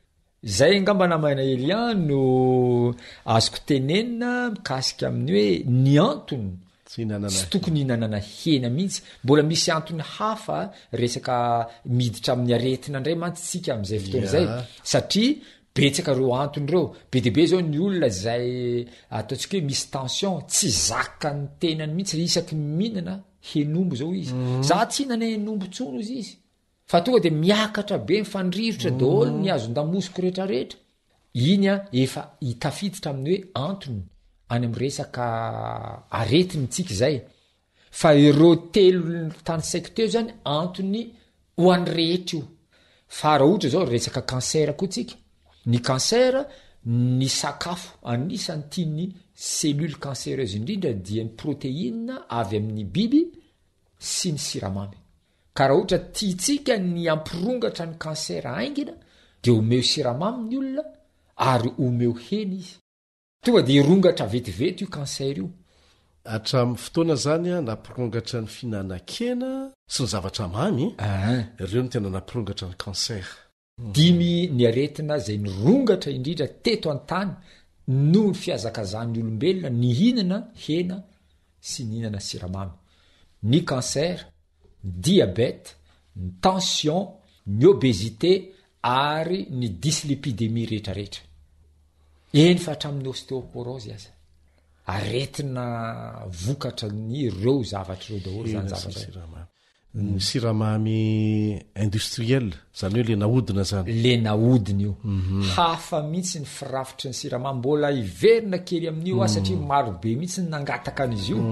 zay ngamba namana Elian no azoko tenenina mikasika amin'ny hoe ny antony sy tokony hinanana hena mihitsy, mbola misy antony hafa resaka miditra amin'ny aretina indray mantsitsika amin'izay fotoana zay satria betsaka reo antony reo be deaibe zao ny olona zay ataontsika hoe misy tension tsy zaka ny tenany mihitsy isaky mihinana henombo zao izy za tsy hinana henombo tsono izy izy fa tonga de miakatra be mifandrivotra daholo ny azon-damosiko rehetrarehetra iny a efa hitafiditra amin'ny hoe antony any amin'ny resaka aretiny tsika zay fa ireo telo tany secteur zany antony ho an'ny rehetra io fa raha ohatra zao resaka cancer koa tsika ny cancer ny sakafo anisany tiany cellule cancéreuse indrindra dia ny protéine avy amin'ny biby sy ny siramamy ka raha ohatra tiatsika ny ampirongatra ny cancer aingina de omeo siramamy ny olona ary omeo hena izy tonga de irongatra vetivety io cancer io hatramin'ny fotoana zany a nampirongatra ny fihinana-kena sy ny zavatra mamy ireo no tena nampirongatra ny cancer dimy ny aretina zay nirongatra indrindra teto an-tany noho ny fiazakazan'ny olombelona ny hinana hena sy ny hinana siramamy ny cancer, ny diabète, ny tension, ny obésité ary ny dyslipidémie rehetrarehetra eny fa hatramin'ny ostéoporose aza aretina vokatra ny ireo zavatra ireo daholo zany zavatra ny siramamy industriel zany hoe le nahodina zany le nahodina io hafa mihitsy ny firafitry ny siramamy mbola iverina kely amin'io a satria marobe mihitsy ny nangataka an'izy io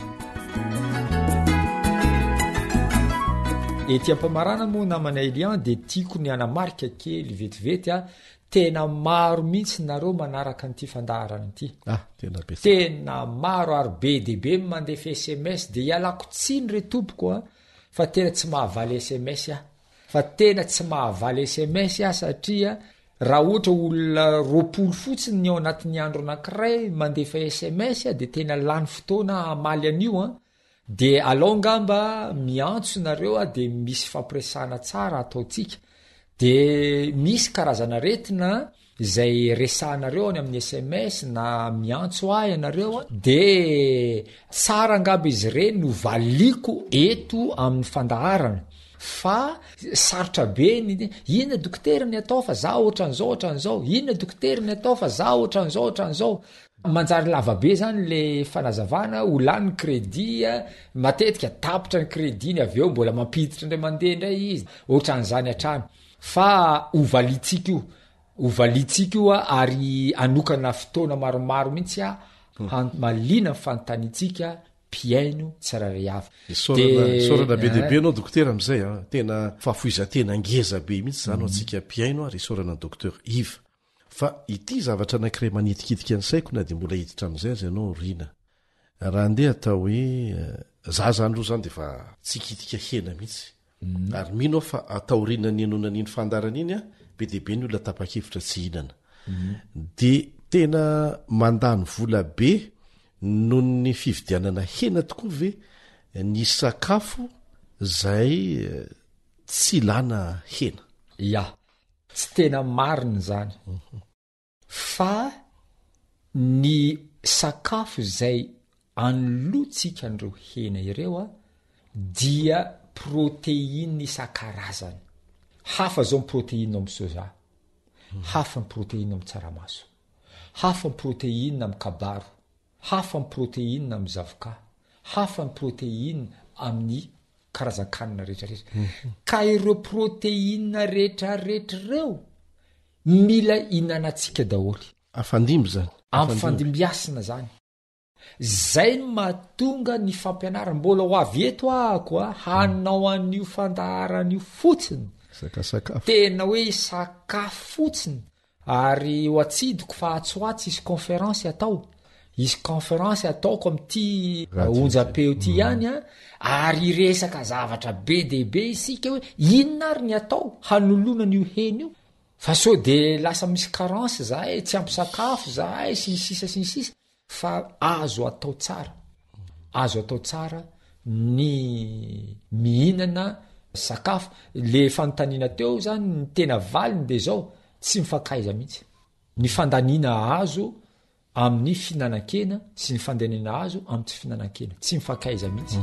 ety ampamarana moa namana Elian de tiako ny anamarika kely vetivety a tena maro mihitsy nareo manaraka n'ity fandaharana ity tena maro ary be deaibe mandefa SMS de ialako tsiny re tompoko a fa tena tsy mahavaly SMS a fa tena tsy mahavaly SMS a satria raha ohatra olona 20 fotsiny ny ao anatin'ny andro anankiray mandefa SMS a de tena lany fotoana amaly an'io a de alongamba miantso nareo a de misy fampiresana tsara ataotsika de misy karazana retina zay resanareo any amin'ny SMS na miantso ahy anareo de tsara angamba izy reny no valiko eto amin'ny fandaharana fa sarotra be inona dokotera ny atao fa za ohatran'izao inona dokotera ny atao fa za ohatran'izao manjary lavabe zany le fanazavana olany crédit matetika tapitra ny crédit ny aveo mbola mampiditra indray mandeha indray izy ohatran'izany hatrany fa ovalitsika io ary anokana fotoana maromaro mihitsy a malina fantanitsika piaino tsirairay avy sorana be deaibe anao dokotera am'izay tena fafoizatena ngeza be mihitsy zany atsika piaino ary sorana ny docteur Ive fa ity zavatra anankiray manitikitika ny saiko na de mbola hiditra am'izay azy ianao rina raha ndeha atao hoe za zany ro zany de fa tsy kitika hena mihitsy ary mino fa atao rina ny anonan'iny fandarana iny a be deaibe ny olona tapa-kevitra tsy hinana de tena mandany vola be noho ny fividianana hena tokoa ve ny sakafo zay tsy lana hena tsy tena marina zany fa ny sakafo zay anolotsika an'ireo hena ireo a dia protéine isan-karazany hafa zao ny protéine amin'ny soja hafa ny protéine amin'ny tsaramaso hafa ny protéine amin'ny kabaro hafa ny protéine amin'ny zavoka hafa ny protéine amin'ny karazan-kanina rehetrarehetra ka ireo protéine rehetrarehetra reo mila inanatsika daholy afandimby zany amfandimbiasina zany zay no mahatonga ny fampianarana mbola ho avy eto ahako hanao an'io fandaharan'io fotsiny tena hoe sakafo fotsiny ary ho atsidiko fa atsoatsy isy conférence ataoko am'ty onjapeo ty ihany ary resaka zavatra be deaibe isika hoe inona ary ny atao hanolona n'io hena io fa so de lasa misy carence zahay tsy ampy sakafo zahay sy ny sisa fa azo atao tsara ny mihinana sakafo le fanontaniana teo zany ny tena valiny de zao tsy mifankaiza mihitsy ny fandaniana azo amin'ny finanan-kena sy ny fandanina azo amin'ny tsy finanan-kena tsy mifankaiza mihitsy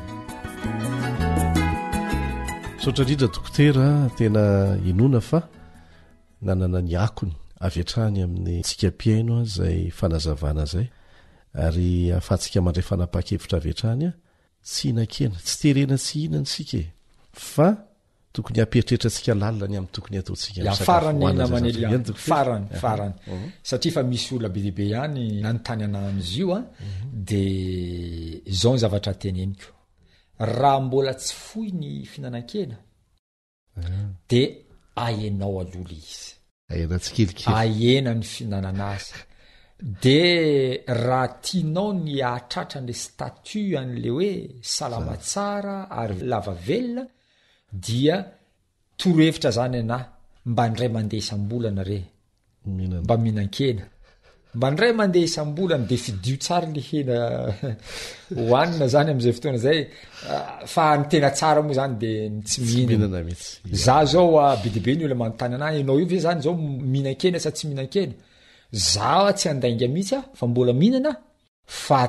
sotrandrindra dokotera tena inona fa nanana ny akony avy atrany amin'ny tsikam-piaino zay fanazavana zay ary afatsika mandray fanapa-kevitra avy atrany tsy hinan-kena tsy terena tsy hinany sika fa tokony amperitrehtratsika lalina ny amin'ny tokony ataotsikafarany satria fa misy olona be dehibe ihany nanontany anan'izy io de zao ny zavatra teneniko raha mbola tsy foy ny finanan-kena de ahenao alola izy ahena ny finanana azy de raha tianao ny ahatratra n'le statu an'le hoe salama tsara ary lava velona dia torohevitra zany ana mba ndray mandeha isam-bolana re mba mihinan-kena mba ndray mandeha isam-bolana de fidio tsara le hena hoanina zany am'izay fotoana zay fa ny tena tsara moa zany de tsy mihinana mihitsy za zao be dehibe ny olona manontany anahy ianao io ve zany zao mihinan-kena sa tsy mihinan-kena zaho tsy andainga mihitsy fa mbola mihinana fa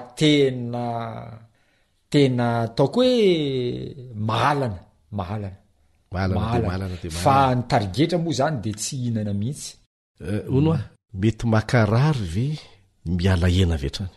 tena ataoko hoe mahalana fa ny tarigetra moa zany de tsy hinana mihitsy ono mety makarary ve miala hena avy atrany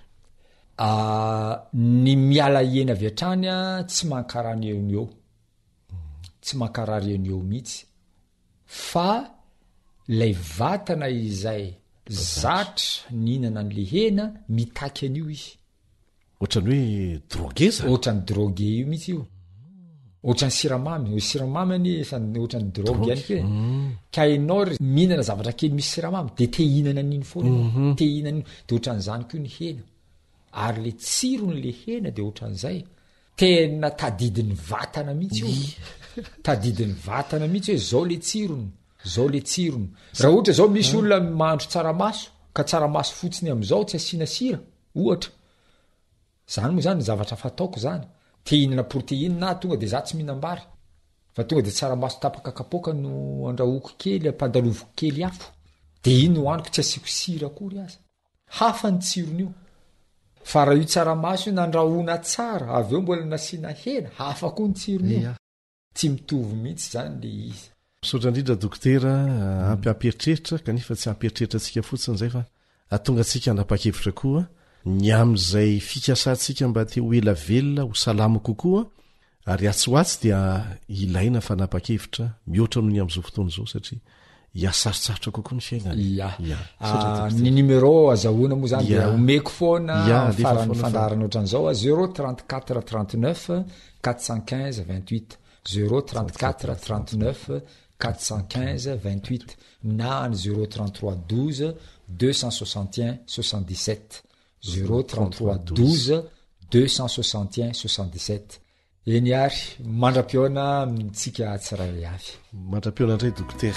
ny miala hena avy atrany tsy mankarany eo tsy mankarary eo mihitsy fa lay vatana izay zatra nihinana an'le hena mitaky an'io izy ohatrany hoe droge za ohatrany droge io mihitsy io ohatrany siramamy any ohatrany droge ihany ke ka ianao mihinana zavatra kely misy siramamy de te hinana an'iny foana te hinana de ohatran'izany koa ny hena ary le tsiron'le hena de ohatran'izay tena tadidin'ny vatana mihitsy io tadidin'ny vatana mihitsy hoe zao le tsirony raha ohatra zao misy olona mahandro tsaramaso ka tsaramaso fotsiny am'izao tsy asiana sira ohatra zany moa zany zavatra fataoko zany te hinana proteine na tonga de za tsy mihinam-bary fa tonga de tsaramaso tapaka kapoka no andrahoako kely ampandalovoko kely afo de iny hoaniko tsy asiako sira akory aza hafa ny tsirony io fa raha io tsaramaso io nandrahoana tsara avy eo mbola nasiana hena hafa koa ny tsirony io tsy mitovy mihitsy zany le izy misaotrandrindra dokotera ampy ampieritreritra kanefa tsy ampieritreritra atsika fotsiny zay fa atonga atsika anapa-kevitra koa ny am'izay fikasantsika mba te ho ela velona ho salamo kokoa ary atsoatsy dia ilaina fanapa-kevitra mihoatra noho ny am'izao fotoana zao satria hiasarosarotra kokoa ny fiainana ny numéro azahoana moa zany de omeko foana farany fandarana ohatran'izao 034 39 415 28 034 39 415 28 na ny 033 12 261 77 033 12 261 77 eny ary mandra-piona mitsika tsiray avy mandra-piona indray dokotera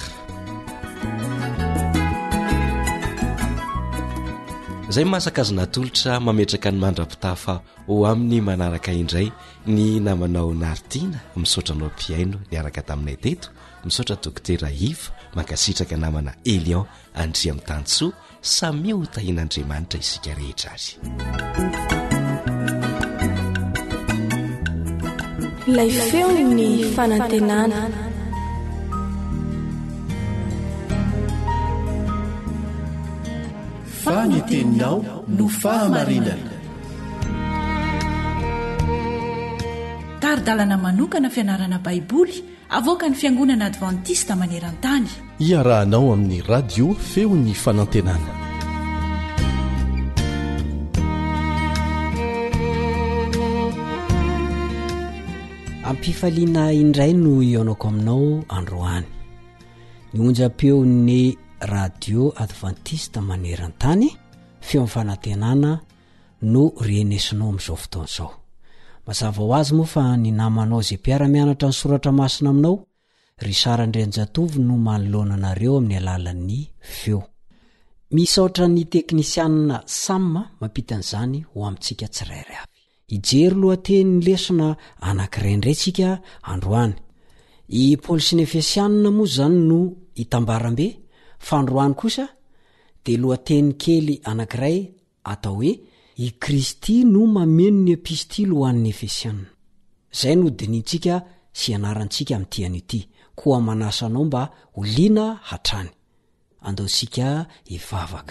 zay masaka azy natolotra mametraka ny mandra-pitafa ho amin'ny manaraka indray ny namanao naritiana misaotranao mpiaino niaraka taminay teto misaotra dokotera Iva mankasitraka namana Elion andria amin'ny tantsoa samy ho tahin'Andriamanitra isika rehetra azy ilay feo ny fanantenana fa ny teninao no fahamarinana taridalana manokana fianarana baiboly avoaka ny fiangonana advantista maneran-tany iarahanao amin'ny radio feo ny fanantenana ampifaliana indray no ionako aminao androany ny onjam-peo ny radio advantista maneran-tany feo ny fanantenana no rienesinao amin'izao fotoana izao mazava ho azy moa fa ny namanao izay mpiara-mianatra ny soratra masina aminao ry Sarandrenjatovo no manoloana anareo amin'ny alalan'ny feo misaotra ny teknisianina Samma mampitan'izany ho amintsika tsirairay avy ijery lohateny lesona anankiray indray tsika androany i Paoly sy ny Efesianina moa zany no hitambaram-be fandroany kosa de lohateny kely anankiray atao hoe i Kristy no mameno ny epistily ho an'ny Efesianina. Zay no dinintsika sy anarantsika amin'ity an'ity, koa manasanao mba oliana hatrany. Andaosika ivavaka.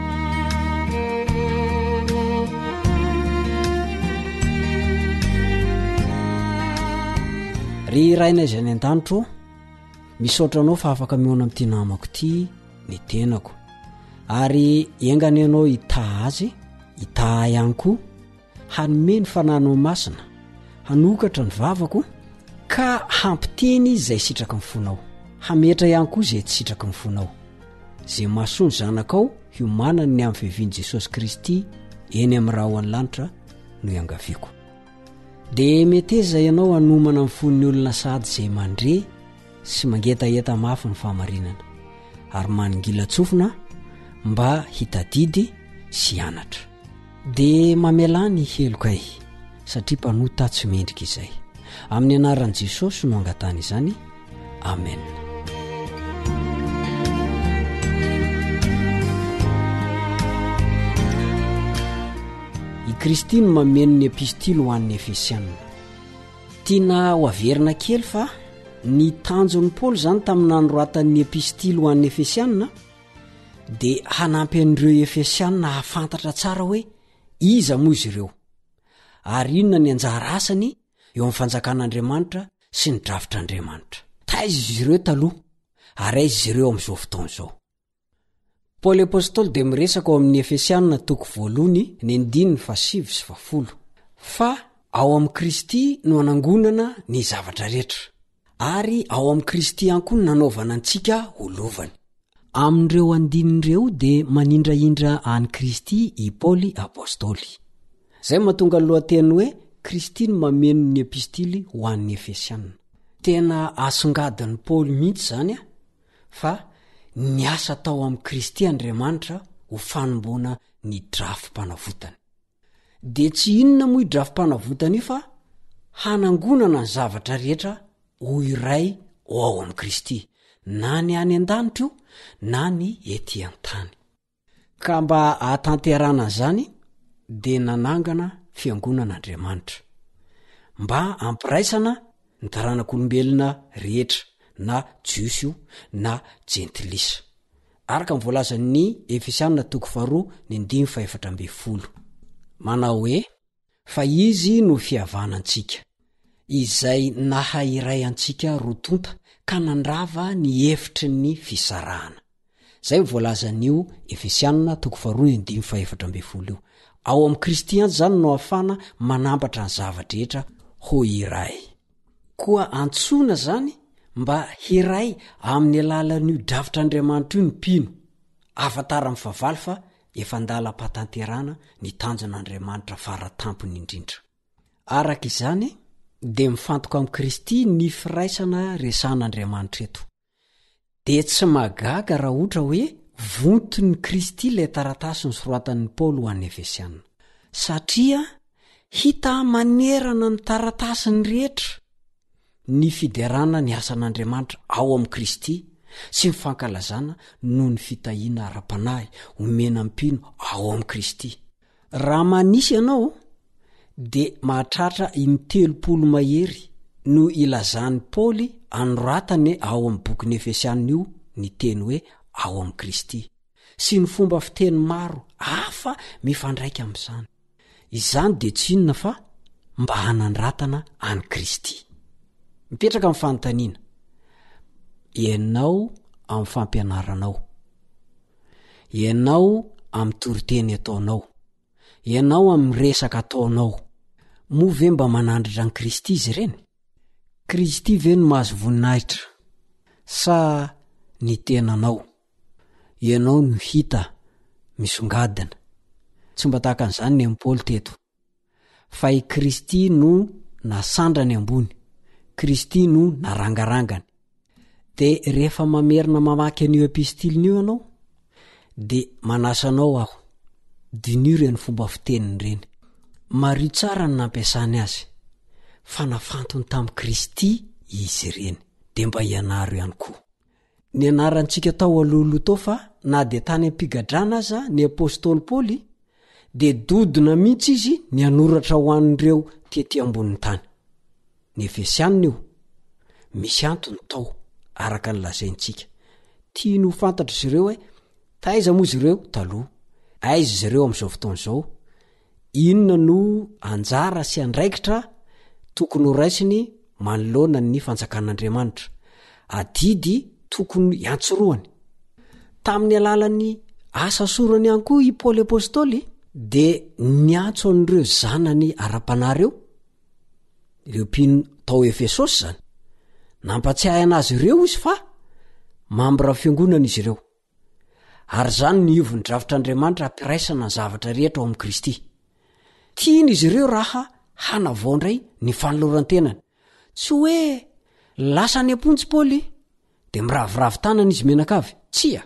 Ry raina izay any an-danitro, misaotranao fa afaka mihoana amin'ity namako ity ny tenako, ary engany ianao hitaha azy, hitaha ihany koa, hanome ny fananao masina, hanokatra ny vavako, ka hampiteny izay sitraka ny fonao, hametra ihany koa izay tsy sitraka ny fonao. Zay mahasoa ny zanakao hiomanany ny amin'ny fiaviany Jesosy Kristy eny amin'ny raha any lanitra no iangaviako. De meteza ianao hanomana amin'ny fon'ny olona sady izay mandre sy mangetaeta mafy ny fahamarinana, ary maningila tsofina mba hitadidy sy anatra. De mamelany helokay satria mpanota tsy mendrika izay. Amin'ny anaran'i Jesosy no angatany izany. Amen. I Kristy no mameno ny epistily ho an'ny Efesianina. Tiana ho averina kely fa ny tanjon'ny Paoly zany tamin'ny nanoratan'ny epistily ho an'ny Efesianina de hanampy an'ireo Efesianina hafantatra tsara hoe iza moa izy ireo, ary inona ny anjara asany eo amin'ny fanjakan'Andriamanitra sy ny drafitr'Andriamanitra. Taiza izy ireo taloha ary aiza izy ireo amin'izao fotoana izao. Paoly apôstôly de miresaka ao amin'ny Efesianina toko 8:7-10 fa ao amin'ny Kristy no anangonana ny zavatra rehetra, ary ao amin'ny Kristy ihany koa nanaovana antsika olovany. Amin'ireo andinin'ireo de manindraindra any Kristy i Paoly apôstôly. Zay mahatonga ny lohateny hoe Kristy no mameno ny epistily ho an'ny Efesianina. Tena asongadin'ny Paoly mihitsy zany fa ny asa tao amin'ny Kristy Andriamanitra ho fanomboana ny drafim-panavotany. De tsy inona moa i drafim-panavotany fa hanangonana ny zavatra rehetra ho iray ao amin'ny Kristy, na ny any an-danitra io na ny ety an-tany. Ka mba hatanterana zany de nanangana fiangonan'Andriamanitra mba ampiraisana ny taranak'olombelona rehetra, na jiosy io na jentilisa, araka ny voalazan'ny Efesianina toko 2:9-14. Manao hoe fa izy no fihavanantsika izay nahairay antsika rotonta ka nandrava ny hefitry ny fisarahana. Zay voalazan'io Efesianina toko 2:9-14 io. Ao amin'ny Kristy antsy zany no afana manambatra ny zavatra rehetra ho iray. Koa antsoina zany mba hiray amin'ny alalan'io drafitr'Andriamanitra io ny mpino, afatara amin'ny favaly fa efa andalam-patanterana ny tanjon'Andriamanitra faratampony indrindra. Araka izany de mifantoka amin'ny Kristy ny firaisana resan'Andriamanitra eto. De tsy magaga raha ohatra hoe vontony Kristy ilay taratasy nosoratan'ny Paoly ho an'ny Efesianina, satria hita manerana ny taratasiny rehetra ny fiderana ny asan'Andriamanitra ao amin'ny Kristy sy ny fankalazana noho ny fitahiana ara-panahy omena mpino ao amin'ny Kristy. Raha manisy ianao de mahatratra in-30 mahery no ilazan'ny Paoly anoratany ao amin'ny bokin'ny Efesianina io ny teny hoe ao amin'ny Kristy, sy ny fomba fiteny maro hafa mifandraika amin'izany. Izany de tsy inona fa mba hanandratana any Kristy. Mipetraka amin'ny fanontaniana, ianao amin'ny fampianaranao, ianao amin'ny toriteny ataonao, ianao amin'ny resaka ataonao, moa ve mba manandratra any Kristy izy ireny? Kristy ve no mahazo voninahitra sa ny tenanao? Ianao no hita misongadina. Tsy mba tahaka an'izany ny amin'ny Paoly teto, fa i Kristy no nasandrany ambony, Kristy no narangarangany. De rehefa mamerina mamaky an'io epistiliny io ianao de manasanao aho dinio reny fomba fiteniny reny. Mario tsara ny nampiasany azy, fa nafantony tamin'ny Kristy izy ireny, de mba ianaro ihany koa. ny anarantsika tao alohaloha tao fa na de tany ampigadrana aza ny apôstôly paoly de dodona mihitsy izy ny anoratra ho an'ireo tety ambon'ny tany. Ny Efesianina io misy antony tao araka ny lazaintsika. Tia no fantatra izy ireo hoe taiza moa izy ireo taloha, aiza izy ireo amin'izao fotoana izao, inona no anjara sy andraikitra tokony ho raisiny manoloana ny fanjakan'Andriamanitra, adidy tokony iantsoroany. Tamin'ny alalan'ny asa sorany ihany koa i Paoly apôstôly de niantso an'ireo zanany ara-panareo, ireo mpino tao Efesosy zany, nampatsiahy anazy ireo izy fa mambra fiangonana izy ireo. Ary zany ny ivon'ny dravitr'Andriamanitra hampiraisana ny zavatra rehetra ao amin'i Kristy. Tiany izy ireo raha hanavaondray ny fanoloran-tenany. Tsy hoe lasa ny ampontsy Paoly de miraviravy tanana izy menakavy, tsia.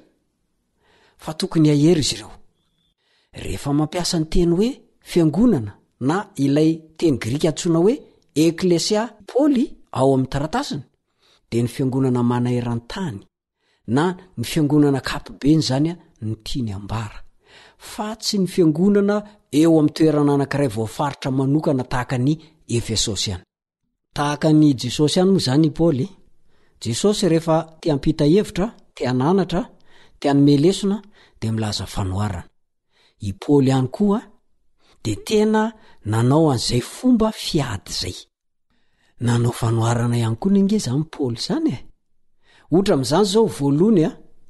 Fa tokony ahery izy ireo. Rehefa mampiasa ny teny hoe fiangonana na ilay teny Grika antsoina hoe eklesia Paoly ao amin'ny taratasiny, de ny fiangonana mana eran-tany na ny fiangonana kapobeny zany ny tiany ambara, fa tsy ny fiangonana eo amin'ny toerana anankiray voafaritra manokana tahaka ny Efesosy ihany. Tahaka ny Jesosy ihany moa zany i Paoly. Jesosy rehefa te hampita hevitra, te hananatra, te hanome lesona de milaza fanoharana. I Paoly ihany koa de tena nanao an'izay fomba fiady zay. Nanao fanoharana ihany koa ninge zany Paoly zany e. Ohatra amin'izany zao voalohany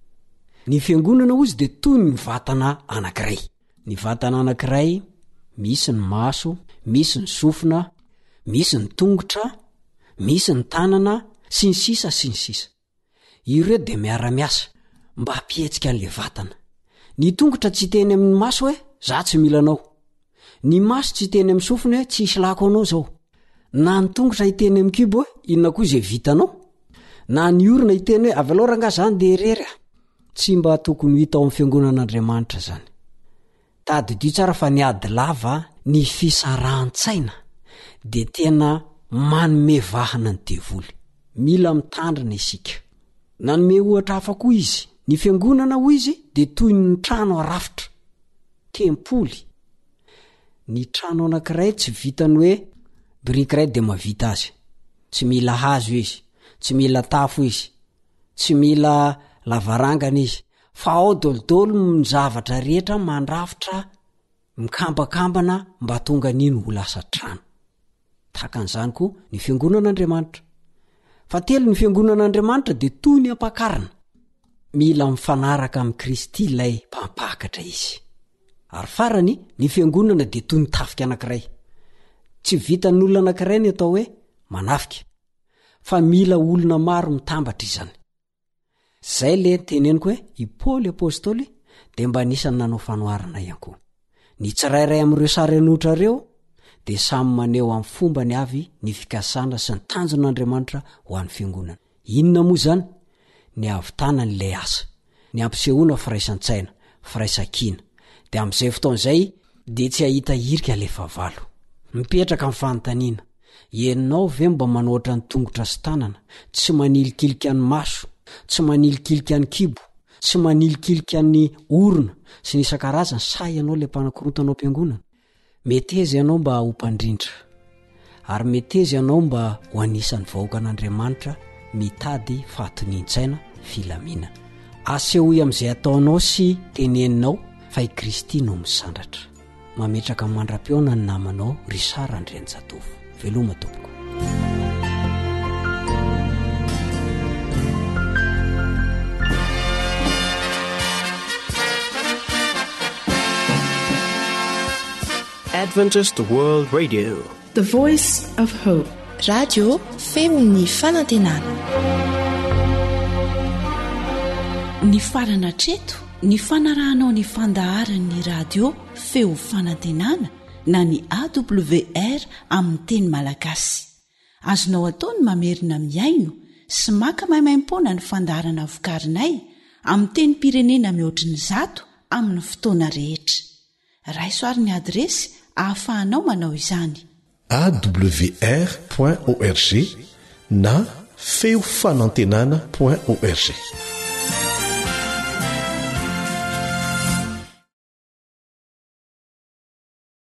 ny fiangonana ozy de toy ny vatana anankiray. Ny vatana anankiray misy ny maso, misy ny sofina, misy ny tongotra, misy ny tanana sy ny sisa sy ny sisa. Ireo de miara-miasa mba hampihetsika an'le vatana. Ny tongotra tsy teny amin'ny maso hoe za tsy mila anao, ny maso tsy teny amin'ny sofina hoe tsy islako anao zao, na ny tongotra hiteny amin'ny kibo hoe inona koa izay vitanao, na ny orona hiteny hoe avy alora nga zany de erery. Tsy mba tokony hita ao amin'ny fiangonan'Andriamanitra zany. Tadidio tsara fa ny ady lava ny fisarahan-tsaina de tena manome vahana ny devoly. Mila mitandrina isika. Nanome ohatra hafa koa izy. Ny fiangonana ho izy de toy ny trano arafitra, tempoly. Ny trano anankiray tsy vitany hoe birikiray de mavita azy. Tsy mila hazo izy, tsy mila tafo izy, tsy mila lavarangana izy, fa ao dolodolo ny zavatra rehetra mandrafitra mikambakambana mba tonga nino ho lasa trano. Takan'izany koa ny fiangonan'Andriamanitra. Fa telo ny fiangonan'Andriamanitra de toy ny ampakarina. Mila mifanaraka amin'ny Kristy ilay mpampakatra izy. Ary farany ny fiangonana de toy ny tafika anankiray. Tsy vitan'ny olona anankiray ny atao hoe manafika, fa mila olona maro mitambatra izany. Zay le teneniko hoe i Paoly apôstôly de mba nisany nanao fanoharana ihany koa. Ny tsirairay amin'ireo sary anotra reo de samy maneo amin'ny fomba ny avy ny fikasana sy ny tanjon'Andriamanitra ho an'ny fiangonana. Inona moa zany? Ny avitana n'ilay asa, ny ampisehoana firaisan-tsaina, firaisan-kina. De amin'izay fotoan'izay de tsy ahita irika le favalo. Mipetraka amin'ny fanontaniana. Ianao ve mba manoatra ny tongotra sy tanana, tsy manilikilika ny maso, tsy manilikilika ny kibo, tsy manilikilika ny orona sy ny isan-karazany sa ianao le mpanakorontanao am-piangonana? Meteza ianao mba ho mpandrindra, ary meteza ianao mba ho anisan'ny vahoaka an'Andriamanitra mitady fahatonian-tsaina filamina. Asehoy amin'izay ataonao sy teneninao fa i Kristy no misandratra. Mametraka mandra-peona ny namanao Risara Andrianjatovo. Veloma tompoko. Adventist World Radio, The Voice of Hope. Radio Femon'ny Fanantenana. Ny farana treto, ny fanarahanao ny fandaharan'ny radio Feo Fanantenana na ny AWR amin'ny teny malagasy. Azonao ataony mamerina miaino sy maka maimaim-poana ny fandaharana vokarinay amin'ny teny pirenena mihoatriny 100 amin'ny fotoana rehetra. Raisoaryn'ny adresy ahafahanao manao izany. awr.org na feofanantenana.org.